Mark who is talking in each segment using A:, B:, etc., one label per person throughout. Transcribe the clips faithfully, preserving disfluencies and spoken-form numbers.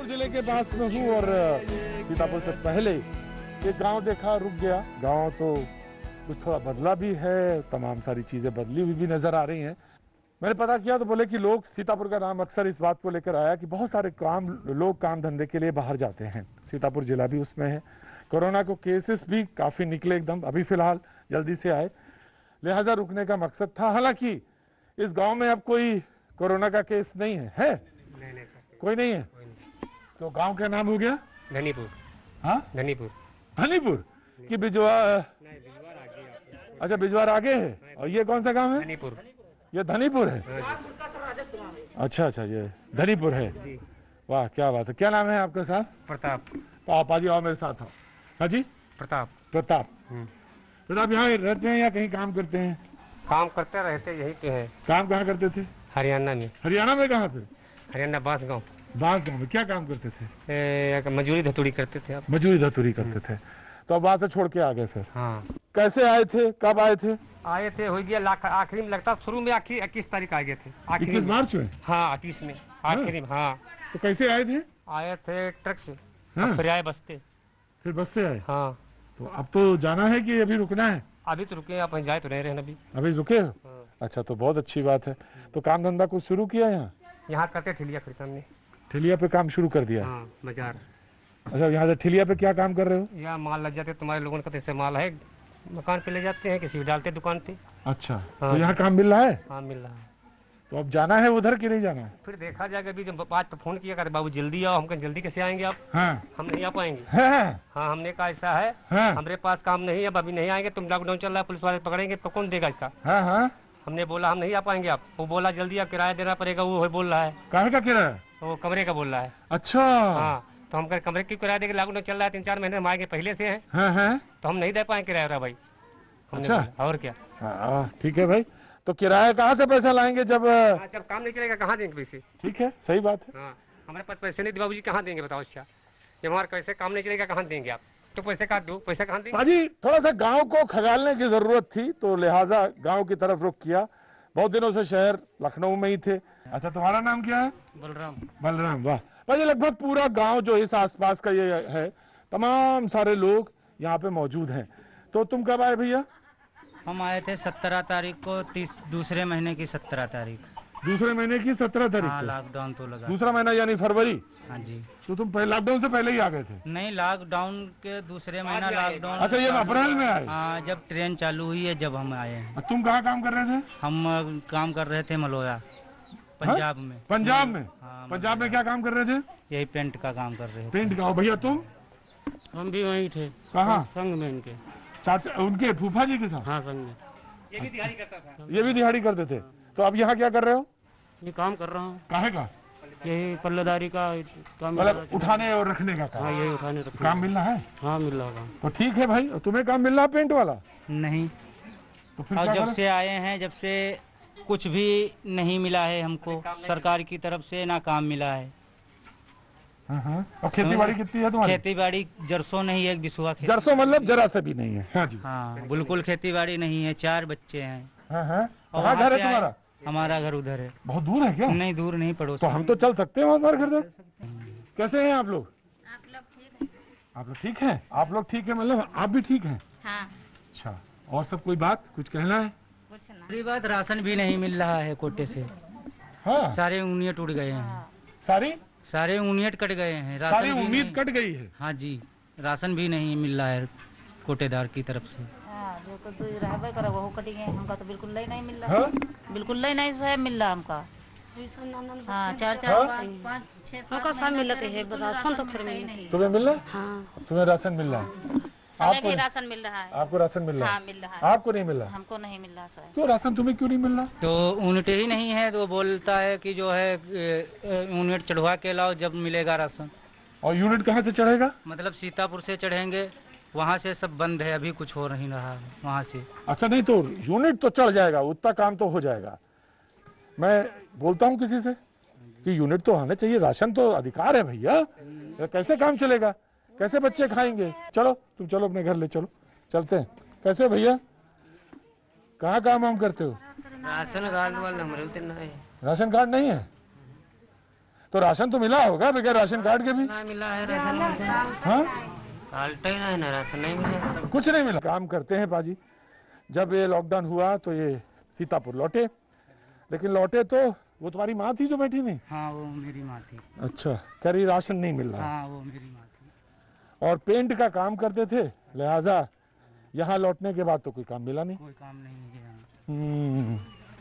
A: सीतापुर जिले के पास में हूँ और सीतापुर से पहले एक गांव देखा, रुक गया। गांव तो कुछ थोड़ा बदला भी है, तमाम सारी चीजें बदली हुई भी नजर आ रही हैं। मैंने पता किया तो बोले कि लोग, सीतापुर का नाम अक्सर इस बात को लेकर आया कि बहुत सारे काम लोग काम धंधे के लिए बाहर जाते हैं। सीतापुर जिला भी उसमें है। कोरोना को केसेस भी काफी निकले एकदम, अभी फिलहाल जल्दी से आए, लिहाजा रुकने का मकसद था। हालांकि इस गांव में अब कोई कोरोना का केस नहीं है, है?
B: नहीं नहीं सर,
A: कोई नहीं है।
B: कोई नहीं।
A: तो गांव का नाम हो गया
B: धनीपुर।
A: हाँ,
B: धनीपुर।
A: धनीपुर की बिजवा?
B: नहीं, बिजवार आगे आपको।
A: अच्छा, बिजवार आगे है। और ये कौन सा गांव है?
B: धनीपुर।
A: ये धनीपुर है। अच्छा अच्छा, ये धनीपुर है। वाह, क्या बात है। क्या नाम है आपका साहब?
B: प्रताप।
A: पापा जी आओ मेरे साथ आओ। हाँ जी,
B: प्रताप।
A: प्रताप। प्रताप यहाँ रहते हैं या कहीं काम करते हैं?
B: काम करते रहते यहीं पे हैं।
A: काम कहाँ करते थे?
B: हरियाणा में।
A: हरियाणा में कहाँ पे?
B: हरियाणा बांस गाँव।
A: बांस गाँव में क्या काम करते थे?
B: ए, मजदूरी धतूरी करते थे आप।
A: मजदूरी धतूरी करते थे। तो अब वहां से छोड़ के आ गए फिर?
B: हाँ।
A: कैसे आए थे, कब आए थे?
B: आए थे हो गया लाख आखिरी में, लगता शुरू में आखिरी इक्कीस तारीख आ गए थे।
A: इक्कीस मार्च में?
B: हाँ, इक्कीस में आखिरी में। हाँ।
A: तो कैसे आए थे?
B: आए थे ट्रक से।
A: हाँ?
B: फिर आए बसते।
A: फिर बस से आए?
B: हाँ।
A: तो अब तो जाना है कि अभी रुकना है?
B: अभी तो रुके, आप जाए तो रह रहे हैं अभी।
A: अभी रुके हो?
B: हाँ।
A: अच्छा, तो बहुत अच्छी बात है। तो काम धंधा कुछ शुरू किया यहाँ?
B: यहाँ करते ठेलिया फिर हमने।
A: ठेलिया पे काम शुरू कर दिया?
B: हाँ, बाजार।
A: अच्छा, यहाँ से ठेलिया पे क्या काम कर रहे हो?
B: यहाँ माल लग जाते तुम्हारे लोगों का, जैसे माल है मकान पे ले जाते हैं, किसी को डालते दुकान पे।
A: अच्छा।
B: हाँ।
A: तो यहाँ काम मिल रहा है?
B: हाँ, मिल रहा है।
A: तो अब जाना है उधर कि नहीं जाना है?
B: फिर देखा जाएगा। अभी जब आज तो फोन किया कर बाबू जल्दी आओ, हम कहें जल्दी कैसे आएंगे आप?
A: हाँ।
B: हम नहीं आ पाएंगे।
A: हाँ।
B: हाँ, हमने कहा ऐसा है,
A: हाँ।
B: हमारे पास काम नहीं है, अब अभी नहीं आएंगे। तुम लॉकडाउन चल रहा है, पुलिस वाले पकड़ेंगे तो कौन देगा इसका?
A: हाँ हाँ।
B: हमने बोला हम नहीं आ पाएंगे आप। वो बोला जल्दी आप किराया देना पड़ेगा। वो बोल रहा है
A: काहे का किराया?
B: वो कमरे का बोल रहा है।
A: अच्छा।
B: हाँ, तो हम कह कमरे की किराया देंगे, लॉकडाउन चल रहा है, तीन चार महीने हम आएंगे पहले से है,
A: हाँ हाँ।
B: तो हम नहीं दे पाएंगे किराया भाई।
A: अच्छा।
B: और क्या?
A: हाँ, ठीक है भाई। तो किराया कहाँ से पैसा लाएंगे जब?
B: हाँ, जब काम नहीं चलेगा कहाँ देंगे पैसे?
A: ठीक है, सही बात है।
B: हाँ, हमारे पास पैसे नहीं, बाबू जी कहाँ देंगे बताओ? अच्छा, जब हमारा कैसे काम नहीं चलेगा कहाँ देंगे आप? तो पैसे काट दो, पैसा कहाँ देंगे?
A: पाजी, थोड़ा सा गांव को खगालने की जरूरत थी, तो लिहाजा गांव की तरफ रुख किया। बहुत दिनों से शहर लखनऊ में ही थे। अच्छा, तुम्हारा नाम क्या है?
B: बलराम।
A: बलराम। वाह पाजी, लगभग पूरा गांव जो इस आसपास का ये है, तमाम सारे लोग यहाँ पे मौजूद हैं। तो तुम कब आए भैया?
C: हम आए थे सत्रह तारीख को, तीस दूसरे महीने की सत्रह तारीख।
A: दूसरे महीने की सत्रह तारीख
C: हाँ,
A: को?
C: लॉकडाउन तो लगा।
A: दूसरा महीना यानी फरवरी?
C: हाँ जी।
A: तो तुम पहले लॉकडाउन से पहले ही आ गए थे?
C: नहीं, लॉकडाउन के दूसरे महीना लॉकडाउन।
A: अच्छा, ये अप्रैल में आए?
C: हाँ, जब ट्रेन चालू हुई है जब हम आए हैं।
A: तुम कहाँ काम कर रहे थे?
C: हम अ, काम कर रहे थे मलोया, पंजाब में।
A: पंजाब में?
C: हाँ,
A: पंजाब में क्या काम कर रहे थे?
C: यही पेंट का काम कर रहे थे।
A: पेंट का। भैया तुम?
B: हम भी वहीं थे।
A: कहाँ?
B: संग में इनके।
A: चाचा उनके फूफा जी के साथ?
B: हाँ, संग में। ये भी दिहाड़ी करता था।
A: ये भी दिहाड़ी करते थे। तो अब यहाँ क्या कर रहे हो?
B: ये काम कर रहा हूँ।
A: काहे का?
B: यही पल्लेदारी का काम।
A: मतलब उठाने और रखने का काम?
B: हाँ, यही उठाने रखने।
A: काम मिल रहा है?
B: हाँ, मिल रहा काम।
A: तो ठीक है भाई। तुम्हें काम मिल रहा है पेंट वाला?
C: नहीं,
A: तो फिर
C: और
A: क्या
C: जब
A: करें?
C: से आए हैं, जब से कुछ भी नहीं मिला है हमको, सरकार की तरफ से ना काम मिला है।
A: हाँ हाँ। और खेती बाड़ी कितनी है तुम्हारी?
C: खेती बाड़ी जरसों नहीं है, एक बिसुआ खेती।
A: जरसों मतलब जरा से भी नहीं है? हाँ जी।
C: हाँ, बिल्कुल खेती बाड़ी नहीं है। चार बच्चे हैं।
A: हाँ हाँ।
C: और
A: कहाँ
C: वहाँ
A: घर है
C: से आए-
A: तुम्हारा?
C: हमारा घर उधर है।
A: बहुत दूर है क्या?
C: नहीं, दूर नहीं, पड़ोस।
A: तो हम तो चल सकते हैं हमारे घर तक। कैसे हैं आप लोग?
D: आप लोग ठीक हैं?
A: आप लोग ठीक हैं? आप लोग ठीक है मतलब आप भी ठीक हैं?
D: हाँ।
A: अच्छा, और सब कोई बात कुछ कहना है?
D: कुछ ना।
C: दूसरी बात, राशन भी नहीं मिल रहा है कोटे से।
A: हाँ।
C: सारे उंगलियां टूट गए हैं।
A: सारी
C: सारे उंगलियां कट गए हैं। राशन
A: सारी
C: भी
A: उम्मीद
C: नहीं-
A: कट गई है।
C: हाँ जी, राशन भी नहीं मिल रहा है कोटेदार की तरफ से।
D: हाँ, जो तो दूर रहबे करे वो कटी गए। हमका तो बिल्कुल ही नहीं मिल रहा।
A: हाँ?
D: बिल्कुल ही नहीं से मिल रहा हमका। हाँ, चार चार
A: हाँ?
D: पाँच पाँच छह
E: हमका सब मिलते है, राशन तो खरीद मिलती है।
A: तुम्हें मिल रहा है?
E: हाँ,
A: तुम्हें राशन मिल रहा है?
D: हमें
A: आपको
D: भी राशन मिल रहा है।
A: आपको राशन मिल रहा
D: हाँ,
A: है?
D: मिल रहा है।
A: आपको नहीं मिल रहा?
D: हमको नहीं मिल रहा सर।
A: क्यों राशन तुम्हें क्यों नहीं मिल रहा?
C: तो यूनिट ही नहीं है, तो बोलता है कि जो है यूनिट चढ़वा के लाओ जब मिलेगा राशन।
A: और यूनिट कहाँ से चढ़ेगा?
C: मतलब सीतापुर से चढ़ेंगे, वहाँ से सब बंद है, अभी कुछ हो नहीं रहा है वहाँ से।
A: अच्छा, नहीं तो यूनिट तो चढ़ जाएगा, उतना काम तो हो जाएगा। मैं बोलता हूँ किसी से कि यूनिट तो आना चाहिए, राशन तो अधिकार है भैया। कैसे काम चलेगा? कैसे बच्चे खाएंगे? चलो तुम चलो अपने घर ले चलो, चलते हैं। कैसे भैया, कहाँ काम वाम करते हो?
B: राशन कार्ड वाला हमारे उतने नहीं है।
A: राशन कार्ड नहीं है तो राशन तो मिला होगा बगैर राशन कार्ड के भी?
C: ना मिला है राशन।
A: हाँ,
C: हालत ही ना, राशन नहीं मिला,
A: कुछ नहीं मिला। काम करते हैं पाजी, जब ये लॉकडाउन हुआ तो ये सीतापुर लौटे, लेकिन लौटे तो वो तुम्हारी माँ थी जो बैठी नहीं?
C: हाँ वो मेरी माँ थी।
A: अच्छा, कह रही राशन नहीं मिल रहा।
C: हाँ वो मेरी माँ थी।
A: और पेंट का काम करते थे, लिहाजा यहाँ लौटने के बाद तो कोई काम मिला नहीं।
C: कोई काम नहीं है।
A: हम्म।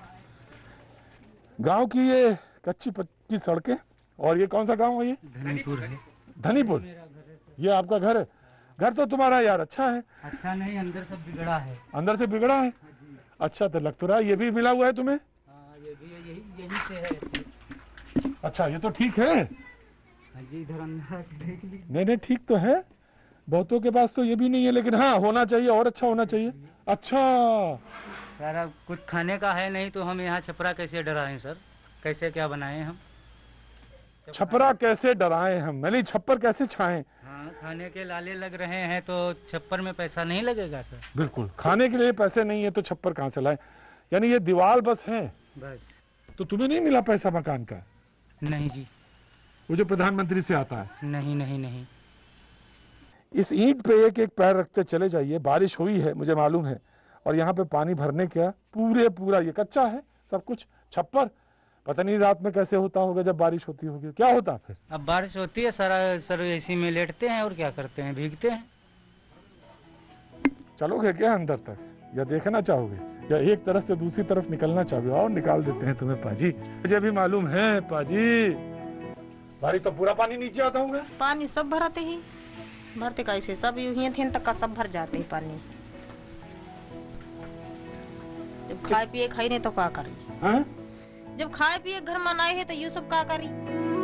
A: गांव की ये कच्ची पक्की सड़कें, और ये कौन सा गांव है? ये
C: धनीपुर है।
A: धनीपुर, ये आपका घर है? घर तो तुम्हारा यार अच्छा है।
C: अच्छा नहीं, अंदर सब बिगड़ा है।
A: अंदर से बिगड़ा है? अच्छा, तो लग तो रहा है ये भी मिला हुआ है तुम्हें?
C: हाँ ये भी यही यही से है।
A: अच्छा, ये तो ठीक है।
C: हाँ जी, इधर अंदर देख लीजिए।
A: नहीं नहीं, ठीक तो है। बहुतों के पास तो ये भी नहीं है, लेकिन हाँ होना चाहिए, और अच्छा होना चाहिए। अच्छा
C: सर, अब कुछ खाने का है नहीं तो हम यहाँ छपरा कैसे डराएं सर? कैसे क्या बनाएं हम?
A: छपरा कैसे डराएं हम? मैंने छप्पर कैसे छाएं?
C: हाँ, खाने के लाले लग रहे हैं तो छप्पर में पैसा नहीं लगेगा सर?
A: बिल्कुल, खाने के लिए पैसे नहीं है तो छप्पर कहाँ से लाएं? यानी ये दीवार बस है?
C: बस।
A: तो तुम्हें नहीं मिला पैसा मकान का?
C: नहीं जी।
A: वो जो प्रधानमंत्री से आता है?
C: नहीं नहीं नहीं।
A: इस ईंट पे एक एक पैर रखते चले जाइए। बारिश हुई है मुझे मालूम है, और यहाँ पे पानी भरने क्या पूरे पूरा ये कच्चा है सब कुछ। छप्पर पता नहीं रात में कैसे होता होगा जब बारिश होती होगी, क्या होता फिर?
C: अब बारिश होती है सारा सर, एसी में लेटते हैं और क्या करते हैं, भीगते हैं।
A: चलोगे क्या अंदर तक, या देखना चाहोगे, या एक तरफ से दूसरी तरफ निकलना चाहोगे? और निकाल देते हैं तुम्हें पाजी। मुझे भी मालूम है पाजी, बारिश तो पूरा पानी नीचे आता होगा।
E: पानी सब भराते ही भरते कैसे, सब यूं थे तक का सब भर जाते हैं पानी। जब खाए पिए खाई नहीं तो क्या करी?
A: हाँ?
E: जब खाए पिए घर में आए हैं तो यू सब क्या करी?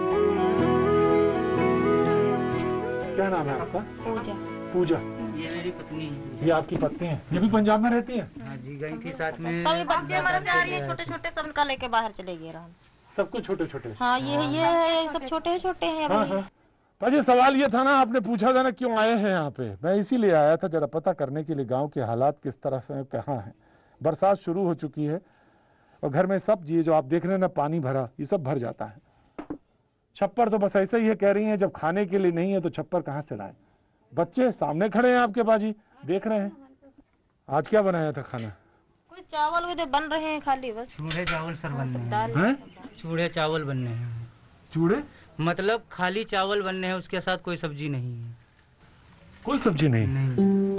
A: क्या नाम है आपका?
E: पूजा।
A: पूजा,
C: ये मेरी पत्नी है।
A: ये आपकी पत्नी है? ये भी पंजाब में रहती है?
C: हाँ जी, गई थी साथ में।
E: सभी बच्चे हमारे जा रही है छोटे छोटे, सब इनका लेके बाहर चले गए रहा।
A: सब कुछ छोटे छोटे?
E: हाँ ये ये है, सब छोटे छोटे हैं
A: हाँ
E: अभी।
A: हाँ। पाजी सवाल ये था ना, आपने पूछा था ना क्यों आए हैं यहाँ पे, मैं इसीलिए आया था जरा पता करने के लिए गांव के हालात किस तरफ हैं, कहाँ हैं। बरसात शुरू हो चुकी है और घर में सब ये जो आप देख रहे हैं ना पानी भरा, ये सब भर जाता है। छप्पर तो बस ऐसे ही है, कह रही हैं जब खाने के लिए नहीं है तो छप्पर कहाँ से लाए? बच्चे सामने खड़े हैं आपके बाजी, देख रहे हैं। आज क्या बनाया था खाना?
E: कोई चावल उधर बन रहे हैं खाली बस।
C: चूड़े चावल सर बनने हैं।
E: दाल
A: हैं?
C: चूड़े चावल बनने हैं।
A: चूड़े?
C: मतलब खाली चावल बनने हैं, उसके साथ कोई सब्जी नहीं है।
A: कोई सब्जी नहीं?
C: नहीं।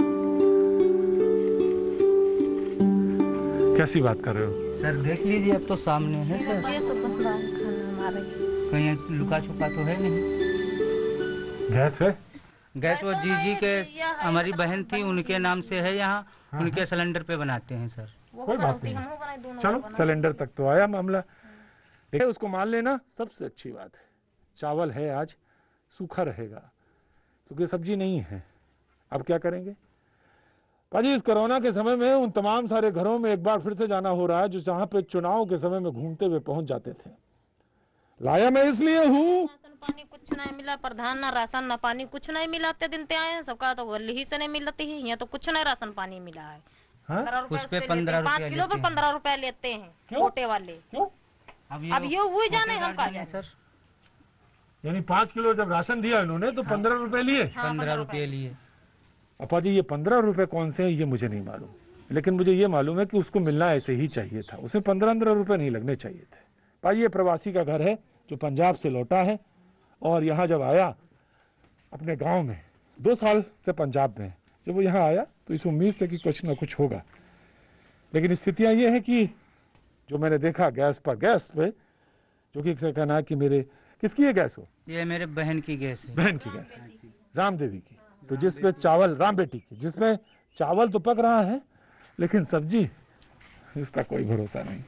A: कैसी बात कर रहे हो
C: सर देख लीजिए, अब तो सामने है सर।
E: ये सब बन रहा है खाना हमारे।
C: कहीं लुका छुपा तो है नहीं।
A: गैस है?
C: गैस वो जी जी के हमारी बहन थी, उनके नाम से है यहाँ, उनके सिलेंडर पे बनाते हैं सर।
A: कोई बात नहीं, चलो सिलेंडर तक तो आया मामला, लेकिन उसको मान लेना सबसे अच्छी बात है। चावल है आज, सूखा रहेगा क्योंकि सब्जी नहीं है। अब क्या करेंगे पाजी? इस कोरोना के समय में उन तमाम सारे घरों में एक बार फिर से जाना हो रहा है जो जहां पे चुनाव के समय में घूमते हुए पहुंच जाते थे। लाया मैं इसलिए हूँ,
E: पानी कुछ नहीं मिला, प्रधान ना राशन ना पानी कुछ नहीं मिला। ते दिन ते आए हैं, सबका तो ही से नहीं मिलती है, यहाँ तो कुछ नहीं राशन पानी मिला है।
A: हाँ?
C: उस पे पंद्रह
E: पाँच किलो पर पंद्रह रुपए लेते हैं छोटे वाले।
A: क्यों?
E: अब ये वो जाने हम कहा जाए
C: सर।
A: यानी पाँच किलो जब राशन दिया इन्होंने तो पंद्रह रुपए लिए?
C: पंद्रह रुपये लिए।
A: अपा जी ये पंद्रह रुपए कौन से हैं ये मुझे नहीं मालूम, लेकिन मुझे ये मालूम है कि उसको मिलना ऐसे ही चाहिए था, उसे पंद्रह पंद्रह रुपए नहीं लगने चाहिए थे। पाजी ये प्रवासी का घर है जो पंजाब से लौटा है और यहाँ जब आया अपने गांव में, दो साल से पंजाब में, जब वो यहाँ आया तो इस उम्मीद से कि कुछ ना कुछ होगा, लेकिन स्थितियां ये है कि जो मैंने देखा गैस पर गैस पे, जो कि कहना है कि मेरे किसकी है गैस? हो
C: ये मेरे बहन की गैस है।
A: बहन की गैस, राम देवी की। तो जिसपे चावल, राम बेटी की, जिसमें चावल तो पक रहा है लेकिन सब्जी इसका कोई भरोसा नहीं।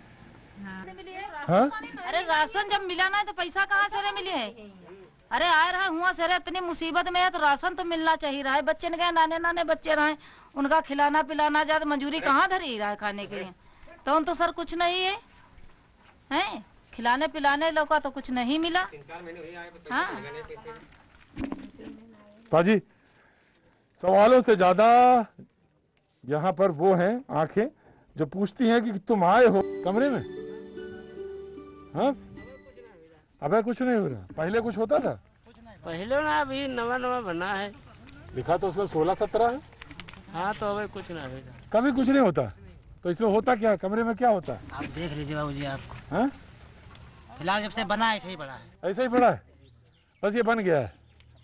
A: हाँ?
D: अरे राशन जब मिला ना तो पैसा कहाँ से मिले है? अरे आए रहा हुआ से इतनी मुसीबत में है तो राशन तो मिलना चाहिए रहा है। बच्चे ने गए, नाने नाने बच्चे रहे, उनका खिलाना पिलाना ज्यादा मंजूरी कहाँ धरी रहा है खाने के लिए? तो उन तो सर कुछ नहीं है, हैं? खिलाने पिलाने लोग का तो कुछ नहीं मिला। हाँ
A: पाजी सवालों से ज्यादा यहाँ पर वो हैं आंखें जो पूछती हैं कि तुम आए हो कमरे में। हाँ? अबे कुछ नहीं हो रहा, पहले कुछ होता था?
F: पहले ना अभी नवा नवा बना है।
A: लिखा तो उसमें सोलह सत्रह है।
F: हाँ तो अभी कुछ ना होगा।
A: कभी कुछ नहीं होता, तो इसमें होता क्या, कमरे में क्या होता है?
C: आप देख लीजिए बाबू जी, आपको
A: हाँ?
C: फिलहाल जब से बना है ऐसे ही बड़ा है।
A: ऐसा ही पड़ा है, बस ये बन गया है।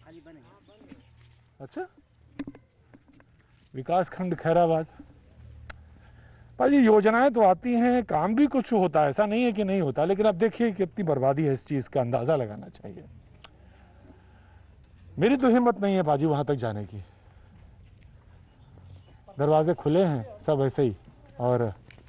A: अच्छा, विकास खंड खैराबाद। भाई योजनाएं तो आती हैं, काम भी कुछ होता है, ऐसा नहीं है कि नहीं होता, लेकिन अब देखिए कितनी बर्बादी है, इस चीज का अंदाजा लगाना चाहिए। मेरी तो हिम्मत नहीं है बाजी वहां तक जाने की। दरवाजे खुले हैं सब ऐसे ही, और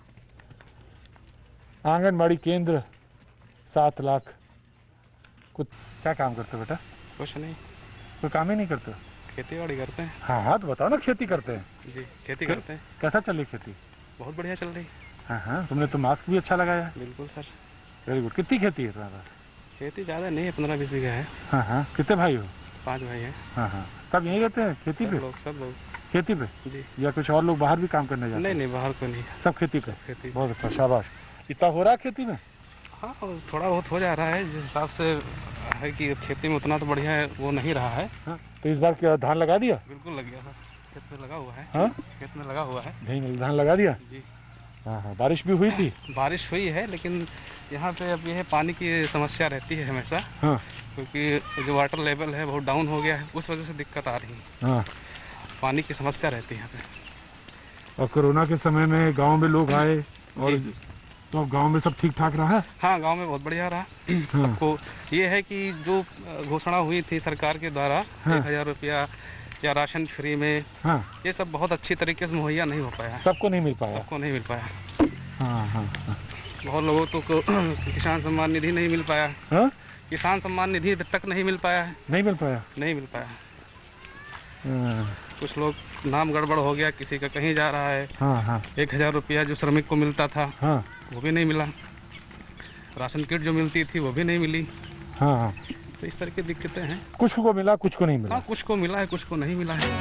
A: आंगनबाड़ी केंद्र सात लाख। कुछ क्या काम करते हो बेटा?
G: कुछ नहीं,
A: कोई काम ही नहीं करते?
G: खेती बाड़ी करते हैं।
A: हाँ हाँ, तो बताओ ना, खेती करते हैं?
G: जी खेती करते हैं।
A: कैसा चल रही खेती?
G: बहुत बढ़िया चल रही।
A: हाँ हाँ, तुमने तो मास्क भी अच्छा लगाया है।
G: बिल्कुल सर।
A: Very good. कितनी खेती है तुम्हारे पास?
G: खेती ज़्यादा नहीं है, पंद्रह बीस बीघा है।
A: हाँ हाँ, कितने भाई हो?
G: पाँच भाई हैं।
A: हाँ हाँ, सब यहीं रहते हैं खेती
G: सब
A: पे?
G: लोग सब लोग
A: खेती पे
G: जी।
A: या कुछ और लोग बाहर भी काम करने जाते
G: नहीं
A: हैं?
G: नहीं, बाहर को नहीं।
A: सब खेती पे?
G: खेती।
A: बहुत अच्छा, शाबाश। इतना हो रहा है खेती में?
G: हाँ थोड़ा बहुत हो जा रहा है, जिस हिसाब से है कि खेती में उतना तो बढ़िया है वो नहीं रहा है।
A: हाँ, तो इस बार क्या धान लगा दिया?
G: बिल्कुल लग गया सर, खेत में लगा हुआ है।
A: हाँ,
G: खेत में लगा हुआ है।
A: नहीं, धान लगा दिया
G: जी।
A: हाँ हाँ, बारिश भी हुई थी?
G: बारिश हुई है, लेकिन यहाँ पे अब यह पानी की समस्या रहती है हमेशा।
A: हाँ
G: क्योंकि जो वाटर लेवल है बहुत डाउन हो गया है, उस वजह से दिक्कत आ रही है।
A: हाँ,
G: पानी की समस्या रहती है यहाँ पे।
A: और कोरोना के समय में गांव में लोग आए, और तो गांव में सब ठीक ठाक रहा?
G: हाँ गांव में बहुत बढ़िया रहा।
A: हाँ।
G: सबको ये है कि जो घोषणा हुई थी सरकार के द्वारा,
A: हाँ।
G: एक हजार रुपया या राशन फ्री में,
A: हाँ,
G: ये सब बहुत अच्छी तरीके से मुहैया नहीं हो पाया।
A: सबको नहीं मिल पाया?
G: सबको नहीं मिल पाया।
A: हाँ हाँ हाँ।
G: बहुत लोगों तो को किसान सम्मान निधि नहीं मिल पाया।
A: हाँ?
G: किसान सम्मान निधि तक नहीं मिल पाया है।
A: नहीं मिल पाया?
G: नहीं मिल पाया।
A: हाँ
G: कुछ लोग नाम गड़बड़ हो गया, किसी का कहीं जा रहा है।
A: हाँ हाँ
G: एक हजार रुपया जो श्रमिक को मिलता था,
A: हाँ
G: वो भी नहीं मिला। राशन किट जो मिलती थी वो भी नहीं मिली।
A: हाँ हाँ,
G: तो इस तरह की दिक्कतें हैं।
A: कुछ को मिला, कुछ को नहीं मिला।
G: हाँ कुछ को मिला है, कुछ को नहीं मिला है।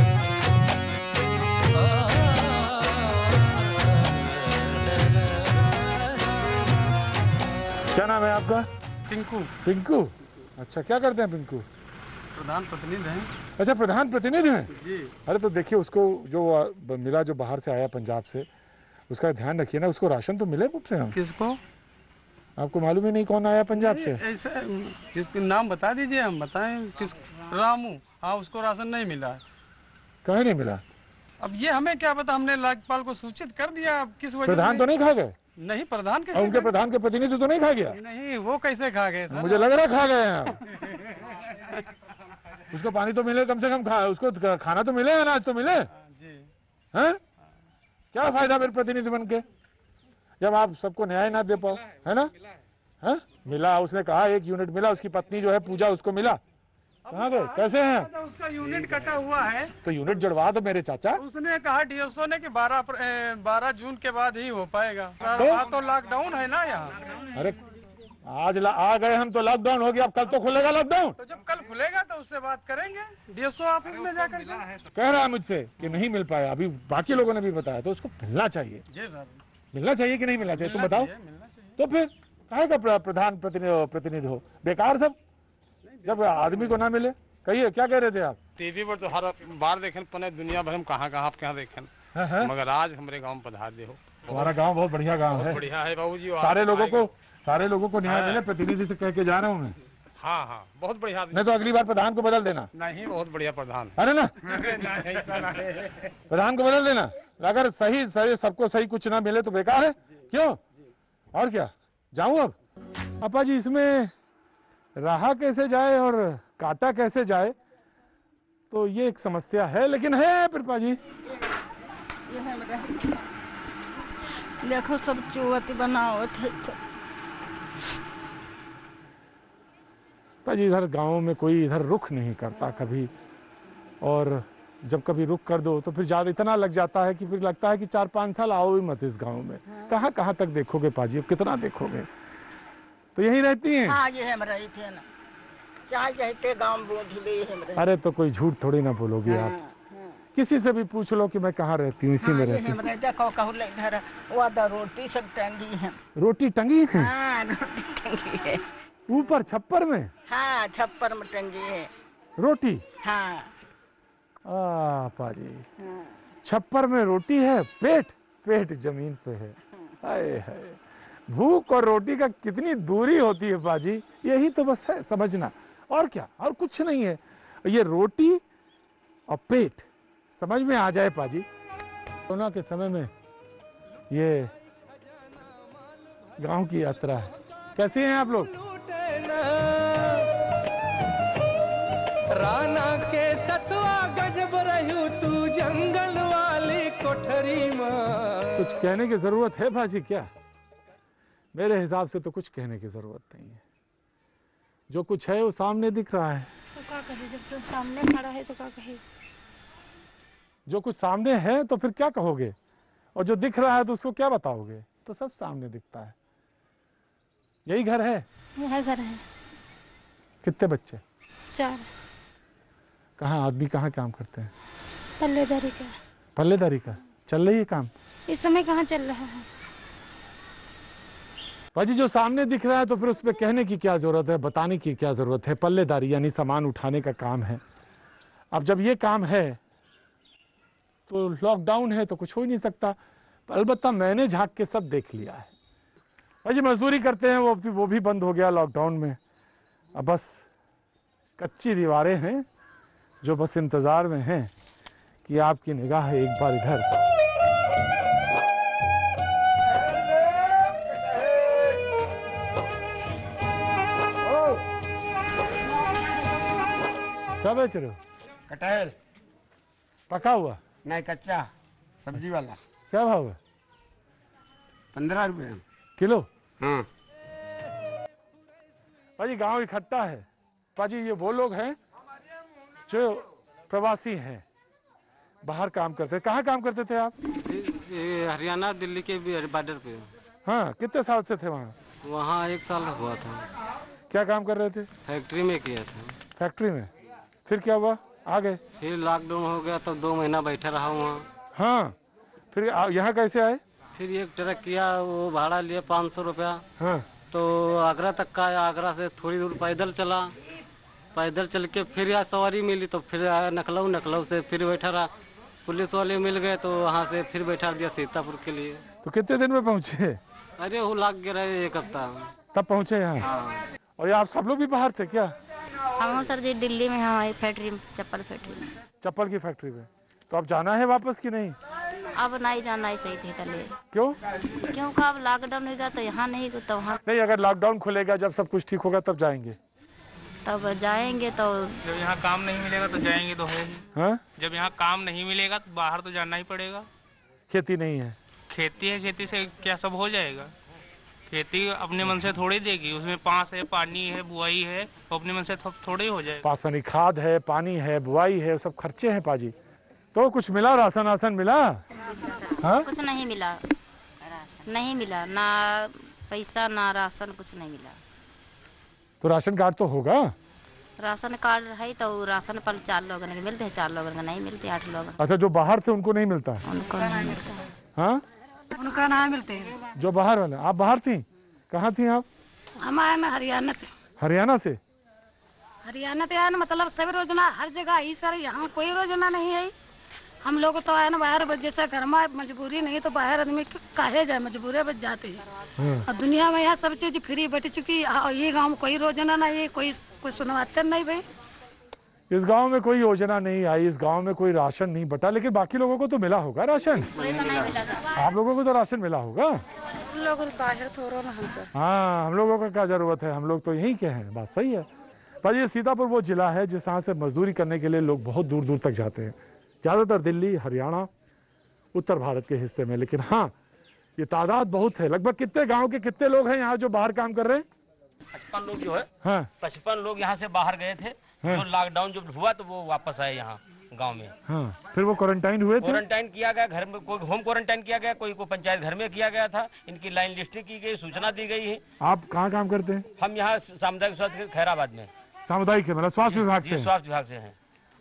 A: क्या नाम है आपका?
G: पिंकू।
A: पिंकू, अच्छा, क्या करते हैं पिंकू?
G: प्रधान प्रतिनिधि हैं।
A: अच्छा, प्रधान प्रतिनिधि हैं?
G: जी।
A: अरे तो देखिए, उसको जो मिला, जो बाहर से आया पंजाब से, उसका ध्यान रखिए ना, उसको राशन तो मिले मुझसे। हम
G: किसको?
A: आपको मालूम ही नहीं कौन आया पंजाब से?
G: ऐसा जिसके नाम बता दीजिए, हम बताएं। किस? रामू। हाँ, उसको राशन नहीं मिला।
A: कहीं नहीं मिला?
G: अब ये हमें क्या पता, हमने राज्यपाल को सूचित कर दिया। अब किस वजह?
A: प्रधान तो नहीं खा गए?
G: नहीं, प्रधान कैसे?
A: उनके प्रधान के प्रतिनिधि तो नहीं खा गया?
G: नहीं, वो कैसे खा गए?
A: मुझे लग रहा है खा गए हैं। उसको पानी तो मिले कम से कम, खा उसको खाना तो मिले, अनाज तो मिले।
G: जी।
A: हैं? क्या फायदा मेरे प्रतिनिधि बन के, जब आप सबको न्याय ना दे पाओ, है ना? है? मिला, उसने कहा एक यूनिट मिला। उसकी पत्नी जो है पूजा, उसको मिला। कहाँ गए, कैसे हैं?
G: उसका यूनिट कटा हुआ है।
A: तो यूनिट जुड़वा दो मेरे चाचा।
G: उसने कहा डीएसओ ने कि बारह बारह जून के बाद ही हो पाएगा।
A: तो,
G: तो लॉकडाउन है ना यहाँ।
A: अरे आज ला, आ गए हम तो लॉकडाउन हो गया, अब कल तो खुलेगा लॉकडाउन।
G: तो जब कल खुलेगा तो उससे बात करेंगे डीएसओ ऑफिस में जाकर।
A: कह रहा है मुझसे कि नहीं मिल पाया, अभी बाकी लोगों ने भी बताया, तो उसको मिलना चाहिए।
G: जी सर।
A: मिलना चाहिए कि नहीं मिलना चाहिए, तुम बताओ। तो फिर काहे का प्रधान प्रतिनिधि प्रतिनिधि हो, बेकार सब, जब आदमी को ना मिले। कहिए, क्या कह रहे थे आप?
H: टीवी पर तो हर बार देखें, पने दुनिया भर में कहाँ कहाँ आप कहाँ देखें,
A: है, है?
H: मगर आज हमारे गांव में पधार दे हो।
A: हमारा गांव बहुत बढ़िया गांव है।
H: बढ़िया है बाबू जी।
A: सारे लोगों को सारे लोगों को न्याय मिले, प्रतिनिधि से कह के जा रहा हूँ मैं।
H: हाँ हाँ, बहुत बढ़िया।
A: नहीं तो अगली बार प्रधान को बदल देना।
H: नहीं, बहुत बढ़िया प्रधान।
A: अरे ना, प्रधान को बदल देना। अगर सही सही सबको सही कुछ ना मिले तो बेकार है। क्यों? और क्या, जाऊं अब? अपा जी, इसमें रहा कैसे जाए और काटा कैसे जाए, तो ये एक समस्या है, लेकिन है पिरपा जी।
D: देखो सब चुवती बनाओ थे।
A: पाजी, इधर गांव में कोई इधर रुख नहीं करता कभी, और जब कभी रुक कर दो तो फिर ज्यादा इतना लग जाता है कि फिर लगता है कि चार पांच साल आओ ही मत इस गांव में। हाँ। कहाँ कहाँ तक देखोगे पाजी, अब कितना देखोगे? तो यही रहती हैं।
D: हाँ, ये हम रही थे ना, चाहे जाते गांव बोझ ले हम रही।
A: अरे तो कोई झूठ थोड़ी ना बोलोगी। हाँ, आप हाँ। किसी से भी पूछ लो कि मैं कहाँ रहती हूँ, इसी
D: हाँ,
A: में रहती हूँ।
D: देखो कहूँ इधर वो रोटी सब टंगी है।
A: रोटी टंगी है?
D: हाँ, रोटी टंगी है।
A: ऊपर छप्पर में?
I: हाँ, छप्पर में टंगी है
A: रोटी।
I: हाँ।
A: आ पाजी,
I: हाँ।
A: छप्पर में रोटी है, पेट पेट जमीन पे है। हाय हाय, भूख और रोटी का कितनी दूरी होती है पाजी, यही तो बस है समझना, और क्या, और कुछ नहीं है। ये रोटी और पेट समझ में आ जाए पाजी। कोरोना के समय में ये गांव की यात्रा है। कैसे हैं आप लोग?
J: राना के सतवा गजब रहू तू जंगल वाली कोठरी में।
A: कुछ कहने की जरूरत है भाजी क्या? मेरे हिसाब से तो कुछ कहने की जरूरत नहीं है। जो कुछ है वो सामने दिख रहा है।
K: तो क्या कहे, जब जो सामने खड़ा है तो क्या कहे?
A: जो कुछ सामने है तो फिर क्या कहोगे, और जो दिख रहा है तो उसको क्या बताओगे? तो सब सामने दिखता है। यही घर है?
K: यह घर है।
A: कितने बच्चे?
K: चार।
A: कहाँ आदमी कहाँ काम करते हैं?
K: पल्लेदारी का।
A: पल्लेदारी का चल रही है काम?
K: इस समय कहाँ चल रहा है
A: भाजी? जो सामने दिख रहा है तो फिर उसमें कहने की क्या जरूरत है, बताने की क्या जरूरत है? पल्लेदारी यानी सामान उठाने का काम है। अब जब ये काम है तो लॉकडाउन है तो कुछ हो ही नहीं सकता। अलबत्ता मैंने झांक के सब देख लिया है। भाजी मजदूरी करते हैं वो भी वो भी बंद हो गया लॉकडाउन में। अब बस कच्ची दीवारें हैं जो बस इंतजार में हैं कि आपकी निगाह एक बार इधर। क्या बेच रहे हो?
L: कटहल।
A: पका हुआ?
L: नहीं, कच्चा, सब्जी वाला।
A: क्या भाव है?
L: पंद्रह रुपए
A: किलो।
L: हाँ।
A: भाजी गांव इकट्ठा है। भाजी ये वो लोग हैं जो प्रवासी हैं, बाहर काम करते। कहाँ काम करते थे आप?
F: ये हरियाणा दिल्ली के भी बॉर्डर पे।
A: हाँ, कितने साल से थे वहाँ?
F: वहाँ एक साल हुआ था।
A: क्या काम कर रहे थे?
F: फैक्ट्री में किया था।
A: फैक्ट्री में? फिर क्या हुआ? आ गए?
F: फिर लॉकडाउन हो गया तो दो महीना बैठा रहा वहाँ।
A: हाँ, फिर यहाँ कैसे आए?
F: फिर एक ट्रक किया, वो भाड़ा लिया पाँच सौ रुपया।
A: हाँ।
F: तो आगरा तक का आया, आगरा से थोड़ी दूर पैदल चला, पैदल चल के फिर यहाँ सवारी मिली तो फिर आया नखलऊ, नखलऊ से फिर बैठा रहा। पुलिस वाले मिल गए तो वहाँ से फिर बैठा दिया सीतापुर के लिए।
A: तो कितने दिन में पहुँचे?
F: अरे वो लाग गया एक हफ्ता
A: तब पहुँचे यहाँ?
F: हाँ।
A: और आप सब लोग भी बाहर थे क्या?
K: हम सर जी दिल्ली में, हमारी फैक्ट्री में, चप्पल फैक्ट्री में।
A: चप्पल की फैक्ट्री में? तो अब जाना है वापस कि नहीं?
K: अब नहीं जाना ही सही थे तले।
A: क्यों?
K: क्योंकि अब लॉकडाउन होगा तो यहाँ नहीं तो वहाँ
A: नहीं। अगर लॉकडाउन खुलेगा, जब सब कुछ ठीक होगा तब जाएंगे?
K: तब जाएंगे। तो
M: जब यहाँ काम नहीं मिलेगा तो जाएंगे तो है ही।
A: हाँ?
M: जब यहाँ काम नहीं मिलेगा तो बाहर तो जाना ही पड़ेगा।
A: खेती नहीं है?
M: खेती है, खेती से क्या सब हो जाएगा? खेती अपने मन से थोड़ी देगी, उसमें पास है, पानी है, बुआई है, तो अपने मन से थोड़ी हो जाएगा।
A: पासवानी खाद है, पानी है, बुआई है, सब खर्चे हैं पाजी। तो कुछ मिला? राशन आसन मिला? हाँ?
K: कुछ नहीं मिला, नहीं मिला, ना पैसा ना राशन, कुछ नहीं मिला।
A: तो राशन कार्ड तो होगा?
K: राशन कार्ड है तो राशन पर चार लोगों को मिलते हैं, चार लोगों को नहीं मिलते, आठ लोग।
A: अच्छा, जो बाहर थे उनको नहीं मिलता?
K: उनको नहीं मिलता।
A: हाँ,
K: उनका नहीं मिलते हैं।
A: जो बाहर वाले। आप बाहर थी? कहाँ थी आप?
K: हम आए ना हरियाणा से।
A: हरियाणा से?
K: हरियाणा से आए ना, मतलब सभी योजना हर जगह ही सर, यहाँ कोई योजना नहीं है। हम लोग तो आए ना बाहर, जैसे घर में मजबूरी नहीं तो बाहर आदमी काहे जाए, मजबूरी बच जाते हैं। और दुनिया में यहाँ सब चीज फ्री बैठ चुकी है। ये गाँव में कोई योजना नहीं, कोई कोई सुनवाते नहीं भाई।
A: इस गांव में कोई योजना नहीं आई, इस गांव में कोई राशन नहीं बटा, लेकिन बाकी लोगों को तो मिला होगा राशन। आप लोगों को तो राशन मिला होगा।
K: हम लोग बाहर थोड़ा ना हम सर।
A: हाँ, हम लोगों का क्या जरूरत है, हम लोग तो यहीं के हैं। बात सही है। पर ये सीतापुर वो जिला है जिस यहाँ से मजदूरी करने के लिए लोग बहुत दूर दूर तक जाते हैं, ज्यादातर दिल्ली, हरियाणा, उत्तर भारत के हिस्से में। लेकिन हाँ, ये तादाद बहुत है। लगभग कितने गाँव के कितने लोग हैं यहाँ जो बाहर काम कर रहे हैं?
N: पचपन लोग जो है,
A: हाँ,
N: पचपन लोग यहाँ से बाहर गए थे।
A: हाँ।
N: जो लॉकडाउन जब हुआ तो वो वापस आए यहाँ गांव में।
A: हाँ, फिर वो क्वारंटाइन हुए थे?
N: क्वारंटाइन किया गया घर में, कोई होम क्वारंटाइन किया गया, कोई को पंचायत घर में किया गया था। इनकी लाइन लिस्टिंग की गई, सूचना दी गई है।
A: आप कहाँ काम करते हैं?
N: हम यहाँ सामुदायिक स्वास्थ्य खैराबाद में।
A: सामुदायिक है, मतलब स्वास्थ्य विभाग से?
N: स्वास्थ्य विभाग से हैं।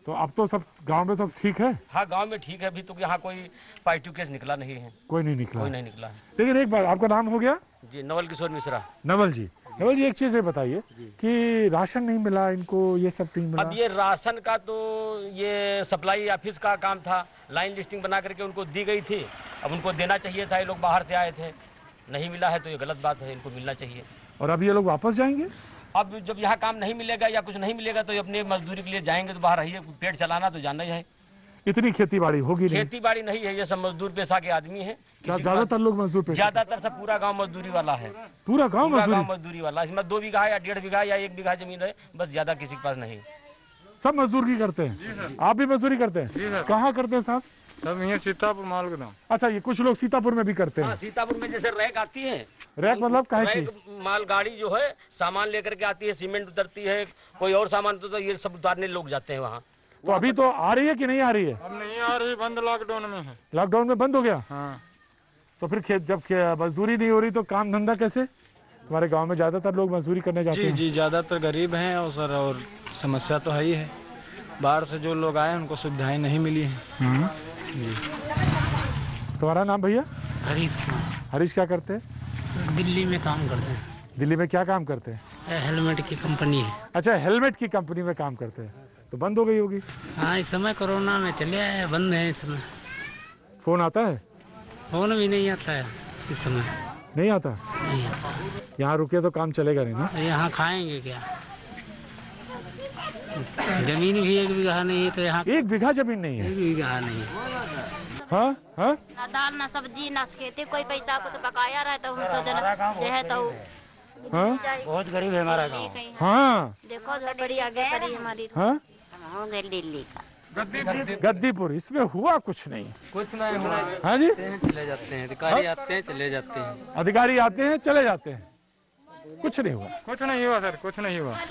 A: तो अब तो सब गांव में सब ठीक है?
N: हाँ गांव में ठीक है, अभी तो यहाँ कोई पॉजिटिव केस निकला नहीं है।
A: कोई नहीं निकला?
N: कोई नहीं निकला है।
A: लेकिन एक बात, आपका नाम हो गया?
N: जी नवल किशोर मिश्रा।
A: नवल जी, नवल जी एक चीज बताइए कि राशन नहीं मिला इनको, ये सब नहीं मिला?
N: अब ये राशन का तो ये सप्लाई ऑफिस का काम था, लाइन लिस्टिंग बना करके उनको दी गई थी। अब उनको देना चाहिए था, ये लोग बाहर से आए थे, नहीं मिला है तो ये गलत बात है, इनको मिलना चाहिए।
A: और अब ये लोग वापस जाएंगे?
N: अब जब यहाँ काम नहीं मिलेगा या कुछ नहीं मिलेगा तो अपने मजदूरी के लिए जाएंगे, तो बाहर रहिए, पेट चलाना तो जाना ही है।
A: इतनी खेती बाड़ी होगी नहीं?
N: खेती बाड़ी नहीं है, ये सब मजदूर पेशा के आदमी है।
A: ज्यादातर लोग मजदूर पेशा?
N: ज्यादातर सब पूरा गांव मजदूरी वाला है।
A: पूरा गांव मजदूरी?
N: मजदूरी वाला, इसमें दो बीघा या डेढ़ बीघा या एक बीघा जमीन है, बस ज्यादा किसी के पास नहीं।
A: सब मजदूरी करते हैं? आप भी मजदूरी करते हैं? कहाँ करते हैं साहब?
O: सब यहाँ सीतापुर माल गोदाम।
A: अच्छा, ये कुछ लोग सीतापुर में भी करते हैं?
N: सीतापुर में जैसे रैक आती है।
A: रैक मतलब काहे की?
N: मालगाड़ी जो है सामान लेकर के आती है, सीमेंट उतरती है, कोई और सामान तो, तो ये सब उतारने लोग जाते हैं वहाँ।
A: तो अभी तो आ रही है कि नहीं आ रही है?
O: अब नहीं आ रही, बंद लॉकडाउन में है।
A: लॉकडाउन में बंद हो गया?
O: हाँ।
A: तो फिर खेत जब मजदूरी नहीं हो रही तो काम धंधा कैसे? तुम्हारे गांव में ज्यादातर लोग मजदूरी करने जाते
O: जी,
A: हैं?
O: जी ज्यादातर गरीब हैं और सर, और समस्या तो है ही है, बाहर से जो लोग आए उनको सुविधाएं नहीं मिली है।
A: तुम्हारा नाम भैया?
C: हरीश।
A: हरीश क्या करते हैं?
C: दिल्ली में काम करते हैं।
A: दिल्ली में क्या काम करते हैं?
C: हेलमेट की कंपनी है।
A: अच्छा, हेलमेट की कंपनी में काम करते हैं, तो बंद हो गई होगी?
C: हाँ, इस समय कोरोना में चले आए, बंद है इस समय।
A: फोन आता है?
C: फोन भी नहीं आता है इस समय।
A: नहीं आता?
C: नहीं आता।
A: यहाँ रुके तो काम चलेगा नहीं ना?
C: यहाँ खाएंगे क्या? जमीन भी एक बीघा नहीं है तो यहाँ। एक
A: बीघा जमीन नहीं है?
C: एक बीघा नहीं है।
A: हाँ हाँ,
P: ना दाल ना सब्जी ना खेती, कोई पैसा कुछ बकाया रहे तो हम तो जो है तो
A: हाँ?
C: बहुत गरीब है हमारा गाँव।
A: हाँ
P: देखो बड़ी आगे करी हमारी।
A: हाँ,
P: दिल्ली का
A: गद्दीपुर, इसमें हुआ कुछ नहीं?
F: कुछ नहीं हुआ।
A: हाँ जी,
F: चले जाते हैं अधिकारी, आते हैं चले जाते हैं।
A: अधिकारी आते हैं चले जाते हैं, कुछ नहीं हुआ?
O: कुछ नहीं हुआ सर, कुछ नहीं हुआ।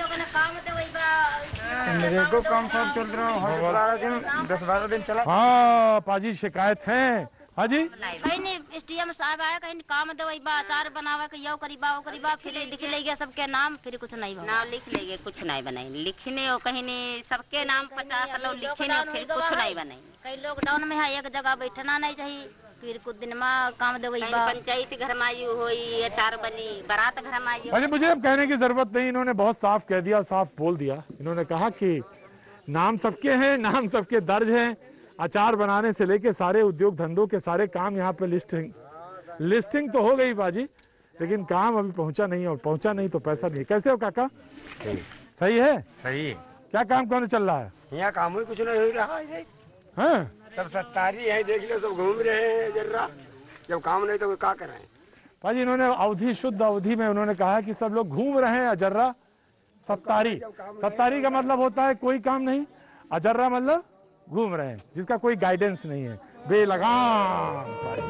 L: मेरे को काम सब चल रहा है, बारह दिन दस बारह दिन चला।
A: हाँ पाजी, शिकायत है। हाँ जी,
P: कहीं नहीं एसडीएम साहब आया, कहीं काम दवाई बा, अचार बनावा के यो करीबा वो करीबा, फिर लिख ले गया सबके नाम, फिर कुछ नहीं बना।
Q: नाम लिख लेंगे, कुछ नहीं बनाए, लिखने और कहीं नहीं, सबके नाम पचास लोग लिखने और फिर कुछ नहीं बनाए।
P: कई लॉकडाउन में है, एक जगह बैठना नहीं चाहिए, फिर कुछ दिन में काम दवाई बा।
Q: पंचायत घर में आई हुई, अचार बनी, बारात घर में आई।
A: अरे मुझे अब कहने की जरूरत नहीं, इन्होंने बहुत साफ कह दिया, साफ बोल दिया। इन्होंने कहा कि नाम सबके हैं, नाम सबके दर्ज हैं, अचार बनाने से लेके सारे उद्योग धंधों के सारे काम यहाँ पे लिस्टिंग लिस्टिंग तो हो गई बाजी, लेकिन काम अभी पहुँचा नहीं, और पहुँचा नहीं तो पैसा नहीं। कैसे हो काका? सही है?
L: सही।
A: क्या काम कौन चल रहा है
L: यहाँ? काम ही कुछ नहीं हो रहा है।
A: हाँ?
L: सब सत्तारी है, देख लो सब घूम रहे हैं जर्रा, जब काम नहीं तो क्या कराएं?
A: भाजी इन्होंने अवधि, शुद्ध अवधि में उन्होंने कहा कि सब लोग घूम रहे हैं, अजर्रा सत्तारी। सत्तारी का मतलब होता है कोई काम नहीं, अजर्रा मतलब घूम रहे हैं, जिसका कोई गाइडेंस नहीं है, बेलगाम।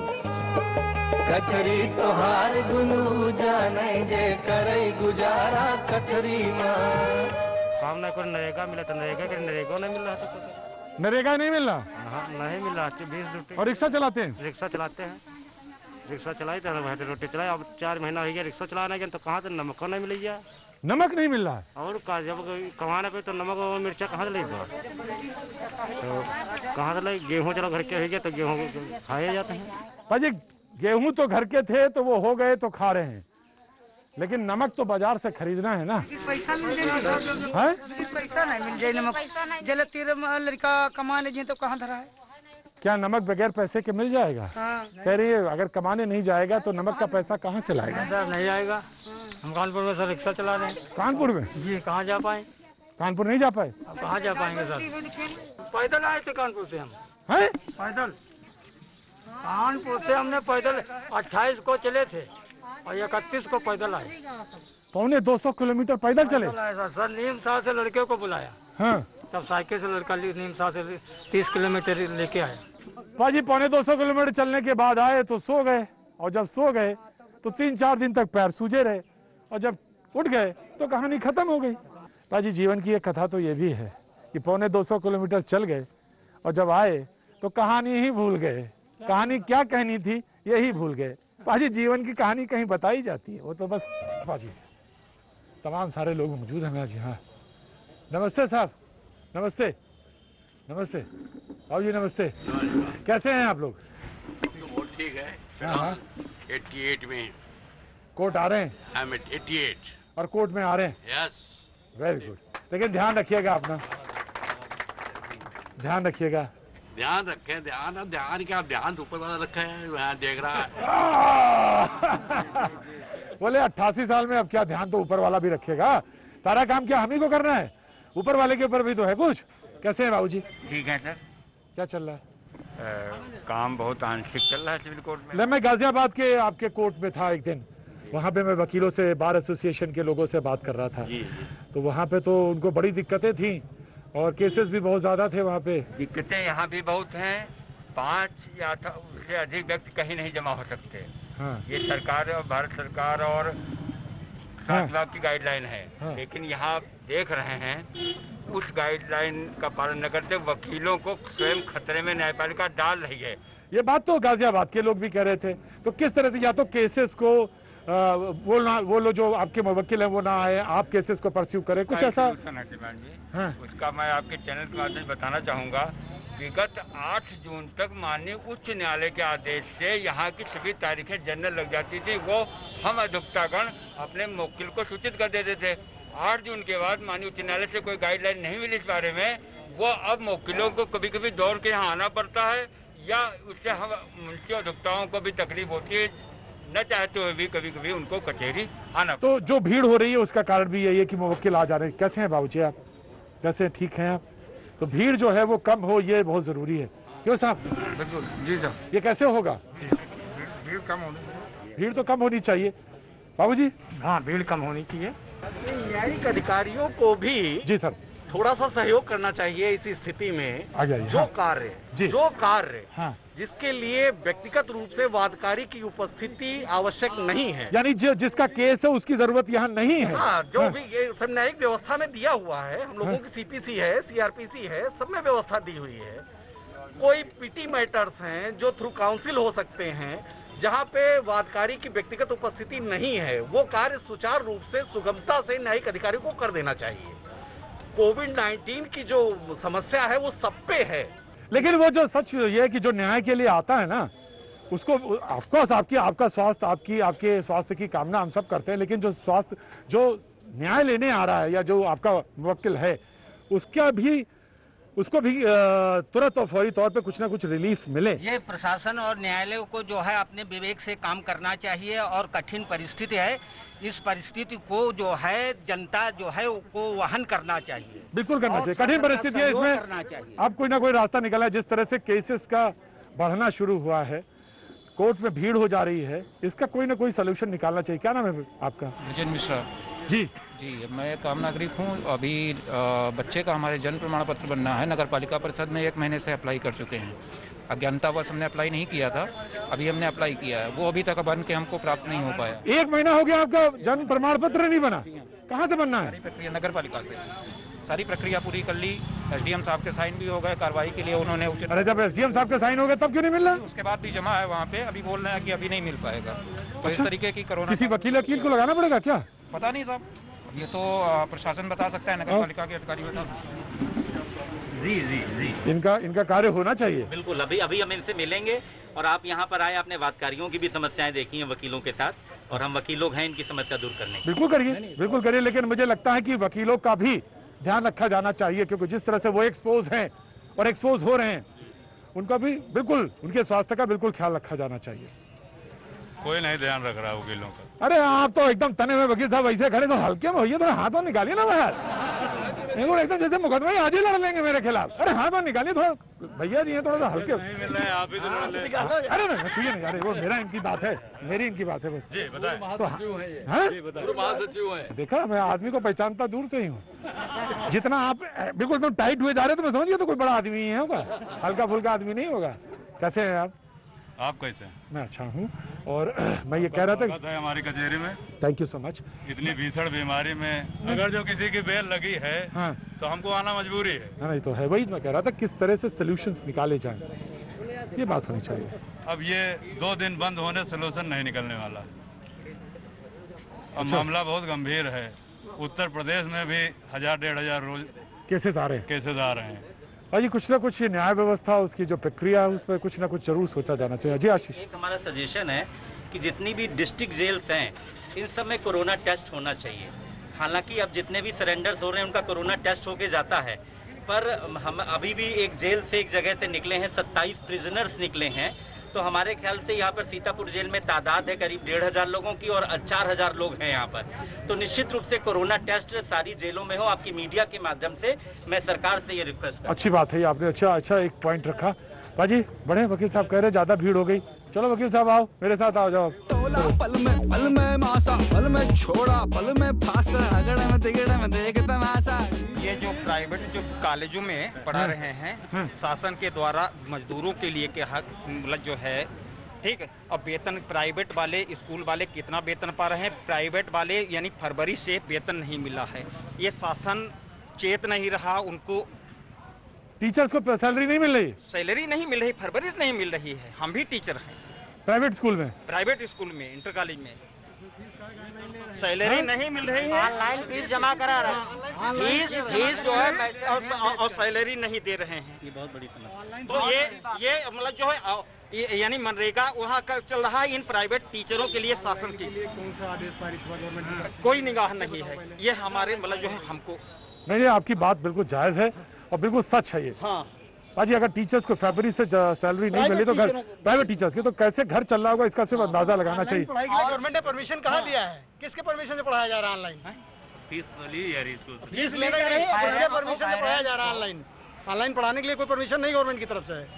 J: कथरी तोहार गुनु जाने जे करे गुजारा कथरी माँ।
R: काम नहीं कर, नरेगा मिला तो नरेगा के, नरेगा नहीं मिल रहा तो
A: नरेगा नहीं मिल रहा?
R: हाँ, नहीं मिल रहा। बीस रोटी।
A: और रिक्शा चलाते हैं?
R: रिक्शा चलाते हैं, रिक्शा चलाई तो रोटी चलाई। अब चार महीना हो गया रिक्शा चलाने के, तो कहाँ से नमक नहीं मिलेगा?
A: नमक नहीं मिल रहा है?
R: और का जब कमाने पे तो नमक और मिर्चा कहाँ से लेगा? तो कहाँ से ले? गेहूँ चलो घर के हो गया तो गेहूँ खाए जाते हैं।
A: भाजी गेहूँ तो घर के थे तो वो हो गए तो खा रहे हैं, लेकिन नमक तो बाजार से खरीदना है ना।
K: पैसा मिल जाए, पैसा नहीं मिल जाए, नमक जल तीर लड़का कमाने जाए तो कहाँ धरा है?
A: क्या नमक बगैर पैसे के मिल जाएगा?
K: हाँ।
A: कह रही है अगर कमाने नहीं जाएगा तो नमक का पैसा कहाँ से लाएगा?
F: सर नहीं आएगा, हम कानपुर में सर रिक्शा चला रहे हैं।
A: कानपुर में?
F: जी, कहाँ जा पाए?
A: कानपुर नहीं जा पाए?
F: अब कहाँ जा पाएंगे सर? पैदल आए थे कानपुर से हम।
A: हैं?
F: पैदल कानपुर से हमने पैदल अट्ठाईस को चले थे और इकतीस को पैदल आए।
A: पौने दो सौ किलोमीटर पैदल चले?
F: सर, सर नीम साह से लड़के को बुलाया।
A: हाँ।
F: तब साइकिल से लड़का नीम साह से तीस किलोमीटर लेके आया।
A: पाजी पौने दो सौ किलोमीटर चलने के बाद आए तो सो गए, और जब सो गए तो तीन चार दिन तक पैर सूजे रहे, और जब उठ गए तो कहानी खत्म हो गई। पाजी जीवन की एक कथा तो ये भी है कि पौने दो सौ किलोमीटर चल गए और जब आए तो कहानी ही भूल गए। कहानी क्या कहनी थी यही भूल गए। पाजी जीवन की कहानी कहीं बताई जाती है, वो तो बस। पाजी तमाम सारे लोग मौजूद हैं आज यहाँ। नमस्ते साहब, नमस्ते। नमस्ते बाबू जी, नमस्ते। कैसे हैं आप लोग?
S: बहुत ठीक है।
A: हाँ हाँ।
S: अठासी में
A: कोर्ट आ रहे हैं?
S: आई एम अठासी
A: और कोर्ट में आ रहे हैं?
S: यस।
A: Very good. लेकिन ध्यान रखिएगा अपना, ध्यान रखिएगा।
S: ध्यान रखें, ध्यान ध्यान क्या, ध्यान ऊपर वाला रखा है, वहाँ देख रहा है।
A: बोले अट्ठासी साल में अब क्या ध्यान तो ऊपर वाला भी रखेगा। सारा काम क्या हम ही को करना है? ऊपर वाले के ऊपर भी तो है कुछ। कैसे हैं बाबूजी?
T: ठीक है सर।
A: क्या चल रहा है?
T: आ, काम बहुत आंशिक चल रहा है सिविल कोर्ट में।
A: मैं गाजियाबाद के आपके कोर्ट में था एक दिन, वहाँ पे मैं वकीलों से, बार एसोसिएशन के लोगों से बात कर रहा था।
T: जी।
A: तो वहाँ पे तो उनको बड़ी दिक्कतें थी और केसेस भी बहुत ज्यादा थे वहाँ पे।
T: दिक्कतें यहाँ भी बहुत हैं। पाँच या उससे अधिक व्यक्ति कहीं नहीं जमा हो सकते।
A: हाँ।
T: ये सरकार और भारत सरकार और स्वास्थ्य विभाग की गाइडलाइन है।
A: हाँ।
T: लेकिन यहाँ देख रहे हैं उस गाइडलाइन का पालन न करते वकीलों को स्वयं खतरे में न्यायपालिका डाल रही है।
A: ये बात तो गाजियाबाद के लोग भी कह रहे थे। तो किस तरह से या तो केसेस को आ, वो ना वो लोग जो आपके मुवक्किल हैं वो ना आए, आप केसेस को परस्यू करें, कुछ ऐसा?
T: हाँ। उसका मैं आपके चैनल के माध्यम से बताना चाहूँगा। विगत आठ जून तक माननीय उच्च न्यायालय के आदेश से यहाँ की सभी तारीखें जनरल लग जाती थी। वो हम अधिवक्तागण अपने मुवक्किल को सूचित कर देते थे। आठ जून के बाद माननीय उच्च न्यायालय से कोई गाइडलाइन नहीं मिली इस बारे में। वो अब मुवक्किलों को कभी कभी दौड़ के यहाँ आना पड़ता है या उससे हम मुंशी अधिवक्ताओं को भी तकलीफ होती है, न चाहते हुए भी कभी कभी उनको कचहरी आना।
A: तो जो भीड़ हो रही है उसका कारण भी यही है कि मुवक्किल आ जा रहे हैं। कैसे हैं बाबूजी आप? कैसे हैं? ठीक हैं आप? तो भीड़ जो है वो कम हो, ये बहुत जरूरी है। क्यों साहब?
H: बिल्कुल जी साहब।
A: ये कैसे होगा?
H: भीड़ कम होनी,
A: भीड़ तो कम होनी चाहिए बाबूजी।
H: हाँ, भीड़ कम होनी चाहिए।
U: न्यायिक अधिकारियों को भी
A: जी सर
U: थोड़ा सा सहयोग करना चाहिए इस स्थिति में। जो
A: हाँ।
U: कार्य जो कार्य
A: हाँ।
U: जिसके लिए व्यक्तिगत रूप से वादकारी की उपस्थिति आवश्यक नहीं है,
A: यानी जो जिसका केस है उसकी जरूरत यहाँ नहीं है।
U: हाँ, जो
A: हाँ।
U: भी ये सब न्यायिक व्यवस्था में दिया हुआ है, हम लोगों
A: हाँ।
U: की सीपीसी है, सीआरपीसी है, सब में व्यवस्था दी हुई है। कोई पीटी मैटर्स हैं जो थ्रू काउंसिल हो सकते हैं, जहाँ पे वादकारी की व्यक्तिगत उपस्थिति नहीं है, वो कार्य सुचारू रूप से सुगमता से न्यायिक अधिकारियों को कर देना चाहिए। कोविड नाइन्टीन की जो समस्या है वो सब पे है।
A: लेकिन वो जो सच ये है कि जो न्याय के लिए आता है ना, उसको ऑफकोर्स आपकी आपका स्वास्थ्य, आपकी आपके स्वास्थ्य की कामना हम सब करते हैं, लेकिन जो स्वास्थ्य जो न्याय लेने आ रहा है या जो आपका मुवक्किल है, उसका भी उसको भी तुरंत और फौरी तौर पे कुछ ना कुछ रिलीफ मिले।
C: ये प्रशासन और न्यायालयों को जो है अपने विवेक से काम करना चाहिए। और कठिन परिस्थिति है, इस परिस्थिति को जो है जनता जो है को वहन करना चाहिए।
A: बिल्कुल करना चाहिए। कठिन परिस्थिति है, इसमें अब कोई ना कोई रास्ता निकला है। जिस तरह से केसेस का बढ़ना शुरू हुआ है, कोर्ट में भीड़ हो जा रही है, इसका कोई ना कोई सोल्यूशन निकालना चाहिए। क्या नाम है आपका?
V: विजय मिश्रा
A: जी।
V: जी, मैं एक आम नागरिक हूँ। अभी आ, बच्चे का हमारे जन्म प्रमाण पत्र बनना है। नगर पालिका परिषद में एक महीने से अप्लाई कर चुके हैं। अज्ञानतावश हमने अप्लाई नहीं किया था, अभी हमने अप्लाई किया है। वो अभी तक बन के हमको प्राप्त नहीं हो पाया।
A: एक महीना हो गया आपका जन्म प्रमाण पत्र नहीं बना? कहाँ से बनना है?
V: प्रक्रिया नगर पालिका से सारी प्रक्रिया पूरी कर ली। एसडीएम साहब के साइन भी हो गए। कार्रवाई के लिए उन्होंने उचित।
A: अरे जब एसडीएम साहब के साइन हो गए तब क्यों नहीं मिल रहा?
V: उसके बाद भी जमा है वहाँ पे, अभी बोल रहे हैं कि अभी नहीं मिल पाएगा। तो इस तरीके की कोरोना।
A: किसी वकील वकील को लगाना पड़ेगा क्या?
V: पता नहीं साहब, ये तो प्रशासन बता सकता है, नगर पालिका के अधिकारी बता सकते हैं।
W: जी जी जी
A: इनका इनका कार्य होना चाहिए।
W: बिल्कुल। अभी अभी हम इनसे मिलेंगे और आप यहाँ पर आए, आपने वादकारियों की भी समस्याएं देखी हैं वकीलों के साथ, और हम वकील लोग हैं इनकी समस्या दूर करने।
A: बिल्कुल करिए, बिल्कुल करिए। लेकिन मुझे लगता है कि वकीलों का भी ध्यान रखा जाना चाहिए, क्योंकि जिस तरह से वो एक्सपोज हैं और एक्सपोज हो रहे हैं, उनका भी बिल्कुल, उनके स्वास्थ्य का बिल्कुल ख्याल रखा जाना चाहिए।
X: कोई नहीं ध्यान रख रहा वकीलों का।
A: अरे आप तो एकदम तने हुए वकील साहब ऐसे खड़े, तो हल्के में होइए, तो हाथों निकालिए ना बाहर। एकदम जैसे मुकदमा ही आज ही लड़ लेंगे मेरे खिलाफ। अरे हाथ में निकालिए थोड़ा, भैया जी हैं थोड़ा सा हल्के।
X: नहीं मिल रहे हैं, आप ही तो लड़ लें।
A: अरे नहीं छुइए नहीं, अरे वो मेरा इनकी बात है, मेरी इनकी बात है बस।
X: जी बताएं।
A: तो
X: महासचिव हैं।
A: देखा, मैं आदमी को पहचानता दूर से ही हूँ। जितना आप बिल्कुल एकदम टाइट हुए जा रहे, तो मैं समझ गया तो कोई बड़ा आदमी ही होगा, हल्का फुल्का आदमी नहीं होगा। कैसे हैं आप?
X: आप कैसे हैं?
A: मैं अच्छा हूँ। और मैं ये कह रहा था,
X: है हमारी कचहरी में।
A: Thank you so much.
X: इतनी भीषण बीमारी में अगर जो किसी की बेल लगी है,
A: हाँ,
X: तो हमको आना मजबूरी है।
A: नहीं तो है, वही मैं कह रहा था, किस तरह से सोल्यूशंस निकाले जाएं, ये बात होनी चाहिए।
X: अब ये दो दिन बंद होने सोल्यूशन नहीं निकलने वाला। अब
A: अच्छा।
X: मामला बहुत गंभीर है। उत्तर प्रदेश में भी हजार डेढ़ हजार रोज
A: केसेस आ रहे हैं
X: केसेस आ रहे हैं
A: भाई कुछ ना कुछ ये न्याय व्यवस्था उसकी जो प्रक्रिया है उस पर कुछ ना कुछ जरूर सोचा जाना चाहिए। जी आशीष।
W: एक हमारा सजेशन है कि जितनी भी डिस्ट्रिक्ट जेल्स हैं इन सब में कोरोना टेस्ट होना चाहिए। हालांकि अब जितने भी सरेंडर्स हो रहे हैं उनका कोरोना टेस्ट होके जाता है, पर हम अभी भी एक जेल से एक जगह से निकले हैं, सत्ताईस प्रिजनर्स निकले हैं। तो हमारे ख्याल से यहाँ पर सीतापुर जेल में तादाद है करीब डेढ़ हजार लोगों की और चार हजार लोग हैं यहाँ पर। तो निश्चित रूप से कोरोना टेस्ट सारी जेलों में हो। आपकी मीडिया के माध्यम से मैं सरकार से ये रिक्वेस्ट।
A: अच्छी बात है, आपने अच्छा अच्छा एक पॉइंट रखा। बाजी बड़े वकील साहब कह रहे ज्यादा भीड़ हो गई, चलो वकील साहब आओ मेरे साथ, आओ जाओ।
J: तोला पल में पल में मासा, पल में छोड़ा पल में फांसा, अगड़ में तिगड़ में देख तमाशा।
V: ये जो प्राइवेट जो कॉलेजों में पढ़ा रहे हैं शासन के द्वारा मजदूरों के लिए के हक मतलब जो है, ठीक है। अब वेतन प्राइवेट वाले स्कूल वाले कितना वेतन पा रहे हैं, प्राइवेट वाले यानी फरवरी से वेतन नहीं मिला है। ये शासन चेत नहीं रहा, उनको
A: टीचर्स को सैलरी नहीं मिल रही,
V: सैलरी नहीं मिल रही, फरवरी से नहीं मिल रही है। हम भी टीचर हैं
A: प्राइवेट स्कूल में,
V: प्राइवेट स्कूल में, इंटर कॉलेज में सैलरी नहीं मिल रही है।
N: ऑनलाइन फीस जमा करा रहा है, फीस फीस जो है
V: और, और सैलरी नहीं दे रहे हैं।
W: ये बहुत बड़ी समस्या।
V: तो ये ये मतलब जो है यानी मनरेगा वहाँ का चल रहा है इन प्राइवेट टीचरों के लिए शासन की
A: कौन सा आदेश पारित हुआ गवर्नमेंट?
V: कोई निगाह नहीं है। ये हमारे मतलब जो है हमको
A: नहीं, आपकी बात बिल्कुल जायज है और बिल्कुल सच है ये।
V: हाँ
A: बाजी अगर टीचर्स को फरवरी से सैलरी नहीं मिली तो घर प्राइवेट टीचर्स के तो कैसे घर चल रहा होगा इसका सिर्फ अंदाजा लगाना चाहिए।
B: गवर्नमेंट ने परमिशन कहाँ दिया है? किसके परमिशन से पढ़ाया जा रहा है ऑनलाइन?
W: फीस ली यार इसको,
B: फीस लेना ही नहीं, किसके परमिशन से पढ़ाया जा रहा है ऑनलाइन? ऑनलाइन पढ़ाने के लिए कोई परमिशन नहीं गवर्नमेंट की तरफ से है।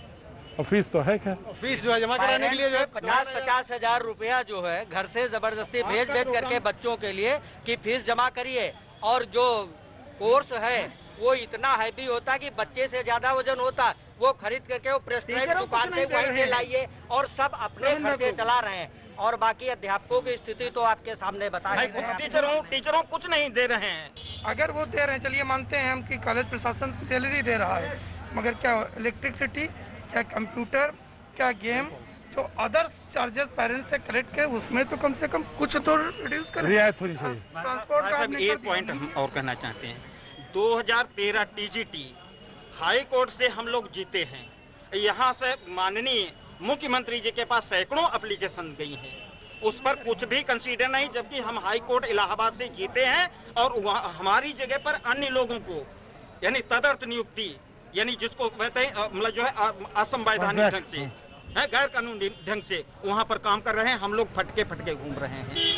A: और फीस तो है क्या?
B: फीस जो है जमा कराने के लिए जो है
N: पचास पचास हजार रुपया जो है घर से जबरदस्ती भेज भेज करके बच्चों के लिए कि फीस जमा करिए। और जो कोर्स है वो इतना हैवी होता कि बच्चे से ज्यादा वजन होता, वो खरीद करके वो प्रेस्क्राइब दुकान से वहीं से लाइए और सब अपने खर्चे चला रहे हैं। और बाकी अध्यापकों की स्थिति तो आपके सामने बता रहे हैं।
V: टीचरों टीचरों कुछ नहीं दे रहे हैं।
D: अगर वो दे रहे हैं चलिए मानते हैं हम कि कॉलेज प्रशासन सैलरी दे रहा है, मगर क्या इलेक्ट्रिसिटी, क्या कंप्यूटर, क्या गेम, जो अदर चार्जेस पेरेंट्स से कलेक्ट के उसमें तो कम से कम कुछ तो रिड्यूस करें,
A: रियायत होनी चाहिए।
D: ट्रांसपोर्ट का
V: एक पॉइंट हम और कहना चाहते हैं, दो हज़ार तेरह टीजीटी हाई कोर्ट से हम लोग जीते हैं। यहाँ से माननीय मुख्यमंत्री जी के पास सैकड़ों एप्लीकेशन गई हैं, उस पर कुछ भी कंसीडर नहीं, जबकि हम हाई कोर्ट इलाहाबाद से जीते हैं। और हमारी जगह पर अन्य लोगों को यानी तदर्थ नियुक्ति यानी जिसको कहते हैं मतलब जो है असंवैधानिक ढंग से है, गैर कानूनी ढंग से वहाँ पर काम कर रहे हैं। हम लोग फटके फटके घूम रहे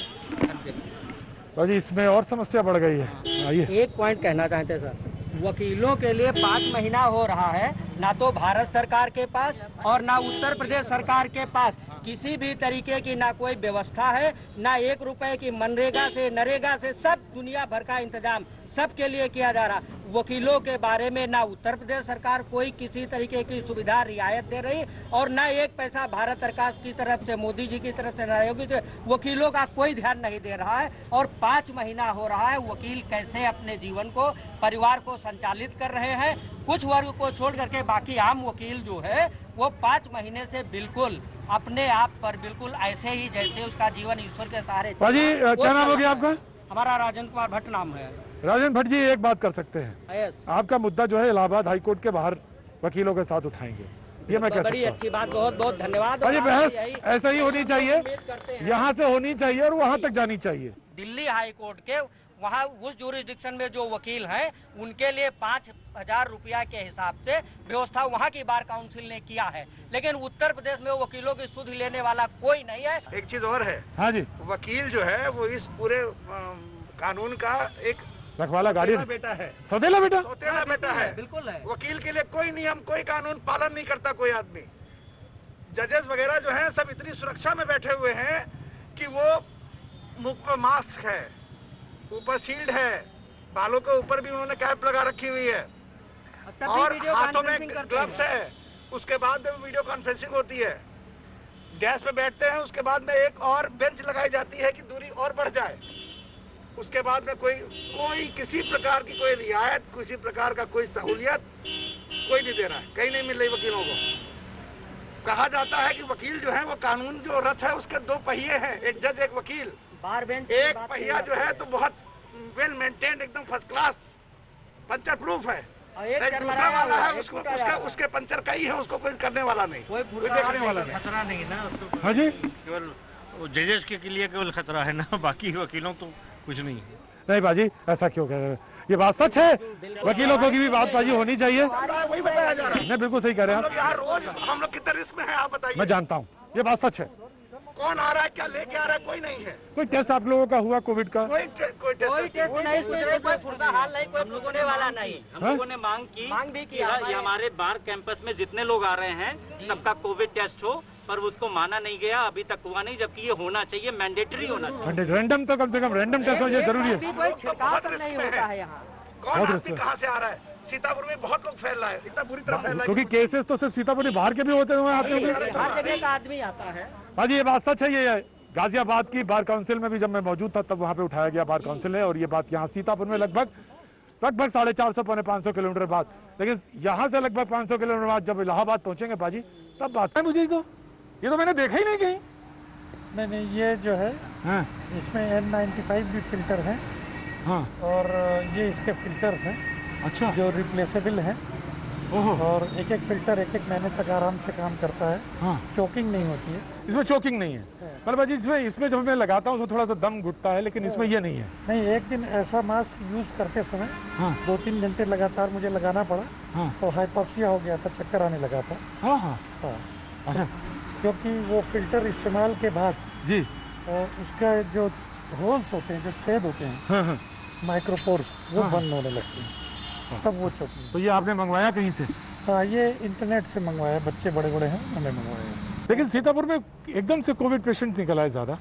V: हैं।
A: भाजी इसमें और समस्या बढ़ गई है। आइए
N: एक पॉइंट कहना चाहते सर, वकीलों के लिए पाँच महीना हो रहा है, ना तो भारत सरकार के पास और ना उत्तर प्रदेश सरकार के पास किसी भी तरीके की ना कोई व्यवस्था है, ना एक रुपए की मनरेगा से नरेगा से सब दुनिया भर का इंतजाम सबके लिए किया जा रहा। वकीलों के बारे में ना उत्तर प्रदेश सरकार कोई किसी तरीके की सुविधा रियायत दे रही और ना एक पैसा भारत सरकार की तरफ से, मोदी जी की तरफ से, योगी से वकीलों का कोई ध्यान नहीं दे रहा है। और पाँच महीना हो रहा है, वकील कैसे अपने जीवन को, परिवार को संचालित कर रहे हैं। कुछ वर्ग को छोड़ करके बाकी आम वकील जो है वो पाँच महीने से बिल्कुल अपने आप पर बिल्कुल ऐसे ही जैसे उसका जीवन ईश्वर के सहारे।
A: भाजी क्या नाम हो गया आपका?
N: हमारा राजेंद्र कुमार भट्ट नाम है।
A: राजेंद्र भट्ट जी एक बात कर सकते हैं,
N: यस।
A: आपका मुद्दा जो है इलाहाबाद हाई कोर्ट के बाहर वकीलों के साथ उठाएंगे, ये मैं कह सकता हूँ।
N: बड़ी अच्छी बात, बहुत बहुत धन्यवाद।
A: भाजी बहस ऐसा ही होनी चाहिए, यहाँ से होनी चाहिए और वहाँ तक जानी चाहिए।
N: दिल्ली हाई कोर्ट के वहाँ उस जुरिस्डिक्शन में जो वकील हैं उनके लिए पाँच हजार रुपया के हिसाब से व्यवस्था वहाँ की बार काउंसिल ने किया है, लेकिन उत्तर प्रदेश में वकीलों की सुध लेने वाला कोई नहीं है।
B: एक चीज और है।
A: हाँ जी,
B: वकील जो है वो इस पूरे कानून का एक
A: रखवाला गाड़ी
B: बेटा है,
A: सौतेला बेटा
B: सौतेला बेटा है,
N: बिल्कुल है।
B: वकील के लिए कोई नियम, कोई कानून पालन नहीं करता कोई आदमी। जजेस वगैरह जो हैं सब इतनी सुरक्षा में बैठे हुए हैं कि वो मुख पर मास्क है, ऊपर शील्ड है, बालों के ऊपर भी उन्होंने कैप लगा रखी हुई है और हाथों में ग्लव्स है। उसके बाद में वीडियो कॉन्फ्रेंसिंग होती है, डेस्क पे बैठते हैं, उसके बाद में एक और बेंच लगाई जाती है कि दूरी और बढ़ जाए। उसके बाद में कोई कोई किसी प्रकार की कोई रियायत, किसी प्रकार का कोई सहूलियत कोई नहीं दे रहा है, कहीं नहीं मिल रही वकीलों को। कहा जाता है कि वकील जो है वो कानून जो रथ है उसके दो पहिए हैं, एक जज एक वकील।
N: बार बेंच
B: एक पहिया जो है तो बहुत वेल मेंटेन्ड, एकदम फर्स्ट क्लास, पंचर प्रूफ है,
N: एक
B: एक दूसरा
N: चरमराया
B: वाला
N: हुआ
B: है,
N: है,
B: उसको
N: एक टूटा
B: उसका
N: हुआ।
B: उसके पंचर का ही है, उसको कोई करने वाला नहीं,
N: कोई
B: कोई देखने वाला नहीं।
R: खतरा नहीं ना तो
A: हाँ जी
R: केवल जजेस के लिए केवल खतरा है ना, बाकी वकीलों तो कुछ नहीं है।
A: नहीं बाजी, ऐसा क्यों कह रहे हैं? ये बात सच है, वकीलों को की भी बात बाजी होनी चाहिए।
B: वही बताया जा रहा है।
A: नहीं, बिल्कुल सही कह रहे हैं
B: हम लोग
A: आप।
B: यार रोज हम लोग कितने रिस्क में हैं आप बताइए।
A: मैं जानता हूँ, ये बात सच है।
B: कौन आ रहा है, क्या लेके आ रहा है, कोई नहीं है।
A: कोई टेस्ट आप लोगों का हुआ कोविड का?
B: कोई टे- कोई टेस्ट
N: कोई टेस्ट नहीं पूछ रहे, कोई पुरसा हाल नहीं, कोई पूछने वाला नहीं।
W: हम लोगों ने मांग की
N: मांग भी
W: कि
N: किया
W: हाँ, ये हमारे बार कैंपस में जितने लोग आ रहे हैं सबका कोविड टेस्ट हो, पर उसको माना नहीं गया, अभी तक हुआ नहीं, जबकि ये होना चाहिए, मैंडेटरी होना चाहिए।
A: रैंडम तो कम से कम रैंडम टेस्ट हो, ये जरूरी है।
N: कोई छिड़काव तो नहीं होता है यहाँ।
B: कौन
A: बहुत
B: आदमी
A: रिस्क है।
B: कहाँ से आ रहा है? सीतापुर में बहुत लोग फैल रहा है, इतना बुरी तरह फैल रहा है।
A: क्योंकि केसेस तो सिर्फ सीतापुर नहीं, बाहर के भी होते हुए आते होंगे।
N: हर जगह का आदमी आता है।
A: हाँ जी, ये बात सच है। ये गाजियाबाद की बार काउंसिल में भी जब मैं मौजूद था तब वहाँ पे उठाया गया बार काउंसिल ने, और ये बात यहाँ सीतापुर में लगभग लगभग साढ़े चार सौ पौने पाँच सौ किलोमीटर बाद, लेकिन यहाँ से लगभग पाँच सौ किलोमीटर बाद जब इलाहाबाद पहुंचेंगे बाजी, तब बात है मुझे तो ये तो मैंने देखा ही नहीं कहीं।
E: नहीं नहीं, ये जो है
A: हाँ
E: इसमें एन नाइन्टी फाइव भी फिल्टर है
A: हाँ
E: और ये इसके फिल्टर्स हैं।
A: अच्छा।
E: जो रिप्लेसेबल है और एक एक फिल्टर एक एक महीने तक आराम से काम करता है।
A: हाँ।
E: चोकिंग नहीं होती है।
A: इसमें चोकिंग नहीं है मतलब बाजी, इसमें इसमें जब मैं लगाता हूँ तो थोड़ा सा दम घुटता है, लेकिन इसमें ये नहीं है।
E: नहीं, एक दिन ऐसा मास्क यूज करते समय
A: हाँ।
E: दो तीन घंटे लगातार मुझे लगाना पड़ा
A: हाँ।
E: तो हाइपोक्सिया हो गया था, चक्कर आने लगा था।
A: हाँ हाँ
E: हाँ।
A: अच्छा।
E: क्योंकि वो फिल्टर इस्तेमाल के बाद
A: जी
E: और उसका जो होल्स होते हैं, जो छेद होते हैं,
A: हाँ हाँ
E: माइक्रोपोर्स, वो
A: हाँ।
E: बंद होने लगते हैं, तब वो चोकिंग।
A: तो ये आपने मंगवाया कहीं से?
E: हाँ, ये इंटरनेट से मंगवाया, बच्चे बड़े बड़े हैं उन्होंने मंगवाया।
A: लेकिन सीतापुर में एकदम से कोविड पेशेंट निकल आए ज्यादा।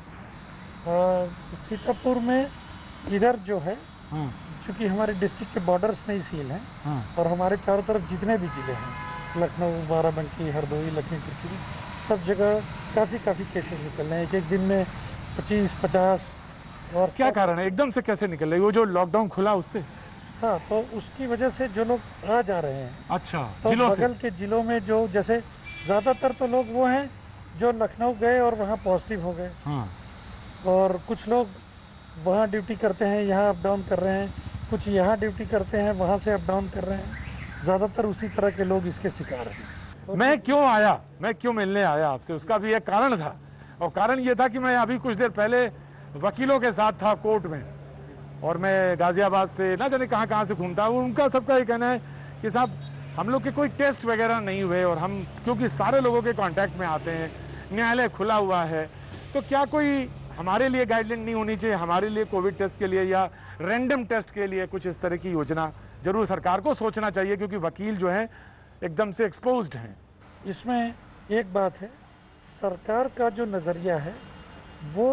E: सीतापुर में इधर जो है,
A: हाँ।
E: क्योंकि हमारे डिस्ट्रिक्ट के बॉर्डर्स नहीं सील हैं
A: हाँ।
E: और हमारे चारों तरफ जितने भी जिले हैं, लखनऊ, बाराबंकी, हरदोई, लखीमपुर खीरी, सब जगह काफ़ी काफ़ी केसेस निकल रहे हैं, एक एक दिन में पच्चीस पचास। और
A: क्या कारण है, एकदम से कैसे निकल रही? वो जो लॉकडाउन खुला उससे?
E: हाँ, तो उसकी वजह से जो लोग आ जा रहे हैं।
A: अच्छा,
E: तो
A: जिलों से?
E: बगल के जिलों में जो, जैसे ज़्यादातर तो लोग वो हैं जो लखनऊ गए और वहाँ पॉजिटिव हो गए।
A: हाँ।
E: और कुछ लोग वहाँ ड्यूटी करते हैं, यहाँ अप डाउन कर रहे हैं, कुछ यहाँ ड्यूटी करते हैं, वहाँ से अप डाउन कर रहे हैं। ज़्यादातर उसी तरह के लोग इसके शिकार हैं।
A: मैं क्यों आया, मैं क्यों मिलने आया आपसे, उसका भी एक कारण था, और कारण ये था कि मैं अभी कुछ देर पहले वकीलों के साथ था कोर्ट में, और मैं गाजियाबाद से ना जाने कहाँ कहाँ से घूमता हूँ। उनका सबका ये कहना है कि साहब हम लोग के कोई टेस्ट वगैरह नहीं हुए, और हम क्योंकि सारे लोगों के कांटेक्ट में आते हैं, न्यायालय खुला हुआ है, तो क्या कोई हमारे लिए गाइडलाइन नहीं होनी चाहिए, हमारे लिए कोविड टेस्ट के लिए या रैंडम टेस्ट के लिए कुछ इस तरह की योजना जरूर सरकार को सोचना चाहिए, क्योंकि वकील जो है एकदम से एक्सपोज्ड हैं।
E: इसमें एक बात है, सरकार का जो नज़रिया है वो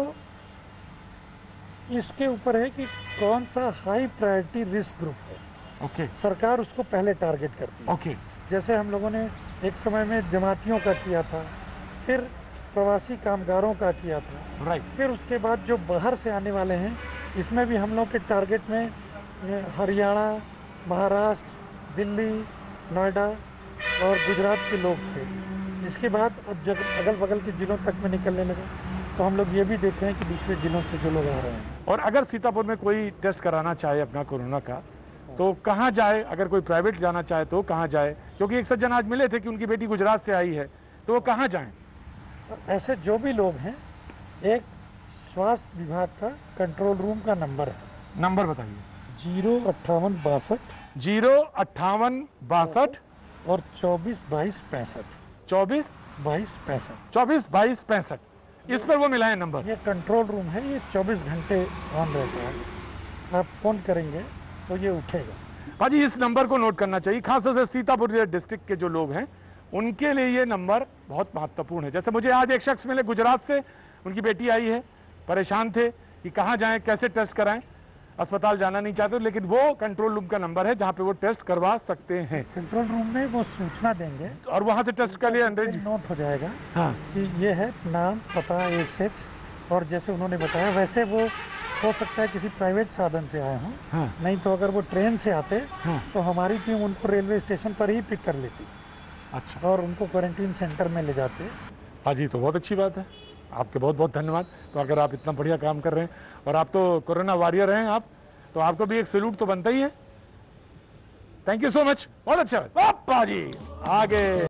E: इसके ऊपर है कि कौन सा हाई प्रायोरिटी रिस्क ग्रुप है।
A: ओके।
E: सरकार उसको पहले टारगेट करती है।
A: ओके।
E: जैसे हम लोगों ने एक समय में जमातियों का किया था, फिर प्रवासी कामगारों का किया था,
A: राइट।
E: फिर उसके बाद जो बाहर से आने वाले हैं, इसमें भी हम लोग के टारगेट में हरियाणा, महाराष्ट्र, दिल्ली, नोएडा और गुजरात के लोग थे। इसके बाद अब जब अगल बगल के जिलों तक में निकलने लगे तो हम लोग ये भी देख रहे हैं कि दूसरे जिलों से जो लोग आ रहे हैं।
A: और अगर सीतापुर में कोई टेस्ट कराना चाहे अपना कोरोना का, तो कहाँ जाए? अगर कोई प्राइवेट जाना चाहे तो कहाँ जाए? क्योंकि एक सज्जन आज मिले थे कि उनकी बेटी गुजरात से आई है, तो वो कहाँ जाएं?
E: ऐसे जो भी लोग हैं, एक स्वास्थ्य विभाग का कंट्रोल रूम का नंबर है।
A: नंबर बताइए।
E: जीरो अट्ठावन बासठ
A: जीरो अट्ठावन बासठ
E: और चौबीस बाईस पैंसठ
A: चौबीस
E: बाईस पैंसठ
A: चौबीस बाईस पैंसठ इस पर वो मिलाए नंबर।
E: ये कंट्रोल रूम है, ये चौबीस घंटे ऑन रहता है। आप फोन करेंगे तो ये उठेगा।
A: भाजी इस नंबर को नोट करना चाहिए, खासतौर से सीतापुर डिस्ट्रिक्ट के जो लोग हैं उनके लिए ये नंबर बहुत महत्वपूर्ण है। जैसे मुझे आज एक शख्स मिले गुजरात से, उनकी बेटी आई है, परेशान थे कि कहाँ जाएं, कैसे टेस्ट कराएं, अस्पताल जाना नहीं चाहते, लेकिन वो कंट्रोल रूम का नंबर है जहाँ पे वो टेस्ट करवा सकते हैं।
E: कंट्रोल रूम में वो सूचना देंगे
A: और वहाँ से टेस्ट कर लिए अंग्रेजी
E: नोट हो जाएगा।
A: हाँ।
E: कि ये है नाम, पता, एज, सेक्स, और जैसे उन्होंने बताया वैसे वो हो सकता है किसी प्राइवेट साधन से आए हों।
A: हाँ।
E: नहीं तो अगर वो ट्रेन से आते
A: हाँ।
E: तो हमारी टीम उनको रेलवे स्टेशन पर ही पिक कर लेती।
A: अच्छा।
E: और उनको क्वारंटीन सेंटर में ले जाते।
A: हाँ जी, तो बहुत अच्छी बात है, आपके बहुत बहुत धन्यवाद। तो अगर आप इतना बढ़िया काम कर रहे हैं और आप तो कोरोना वॉरियर हैं आप, तो आपको भी एक सैल्यूट तो बनता ही है। थैंक यू सो मच, बहुत अच्छा, पापा जी आगे।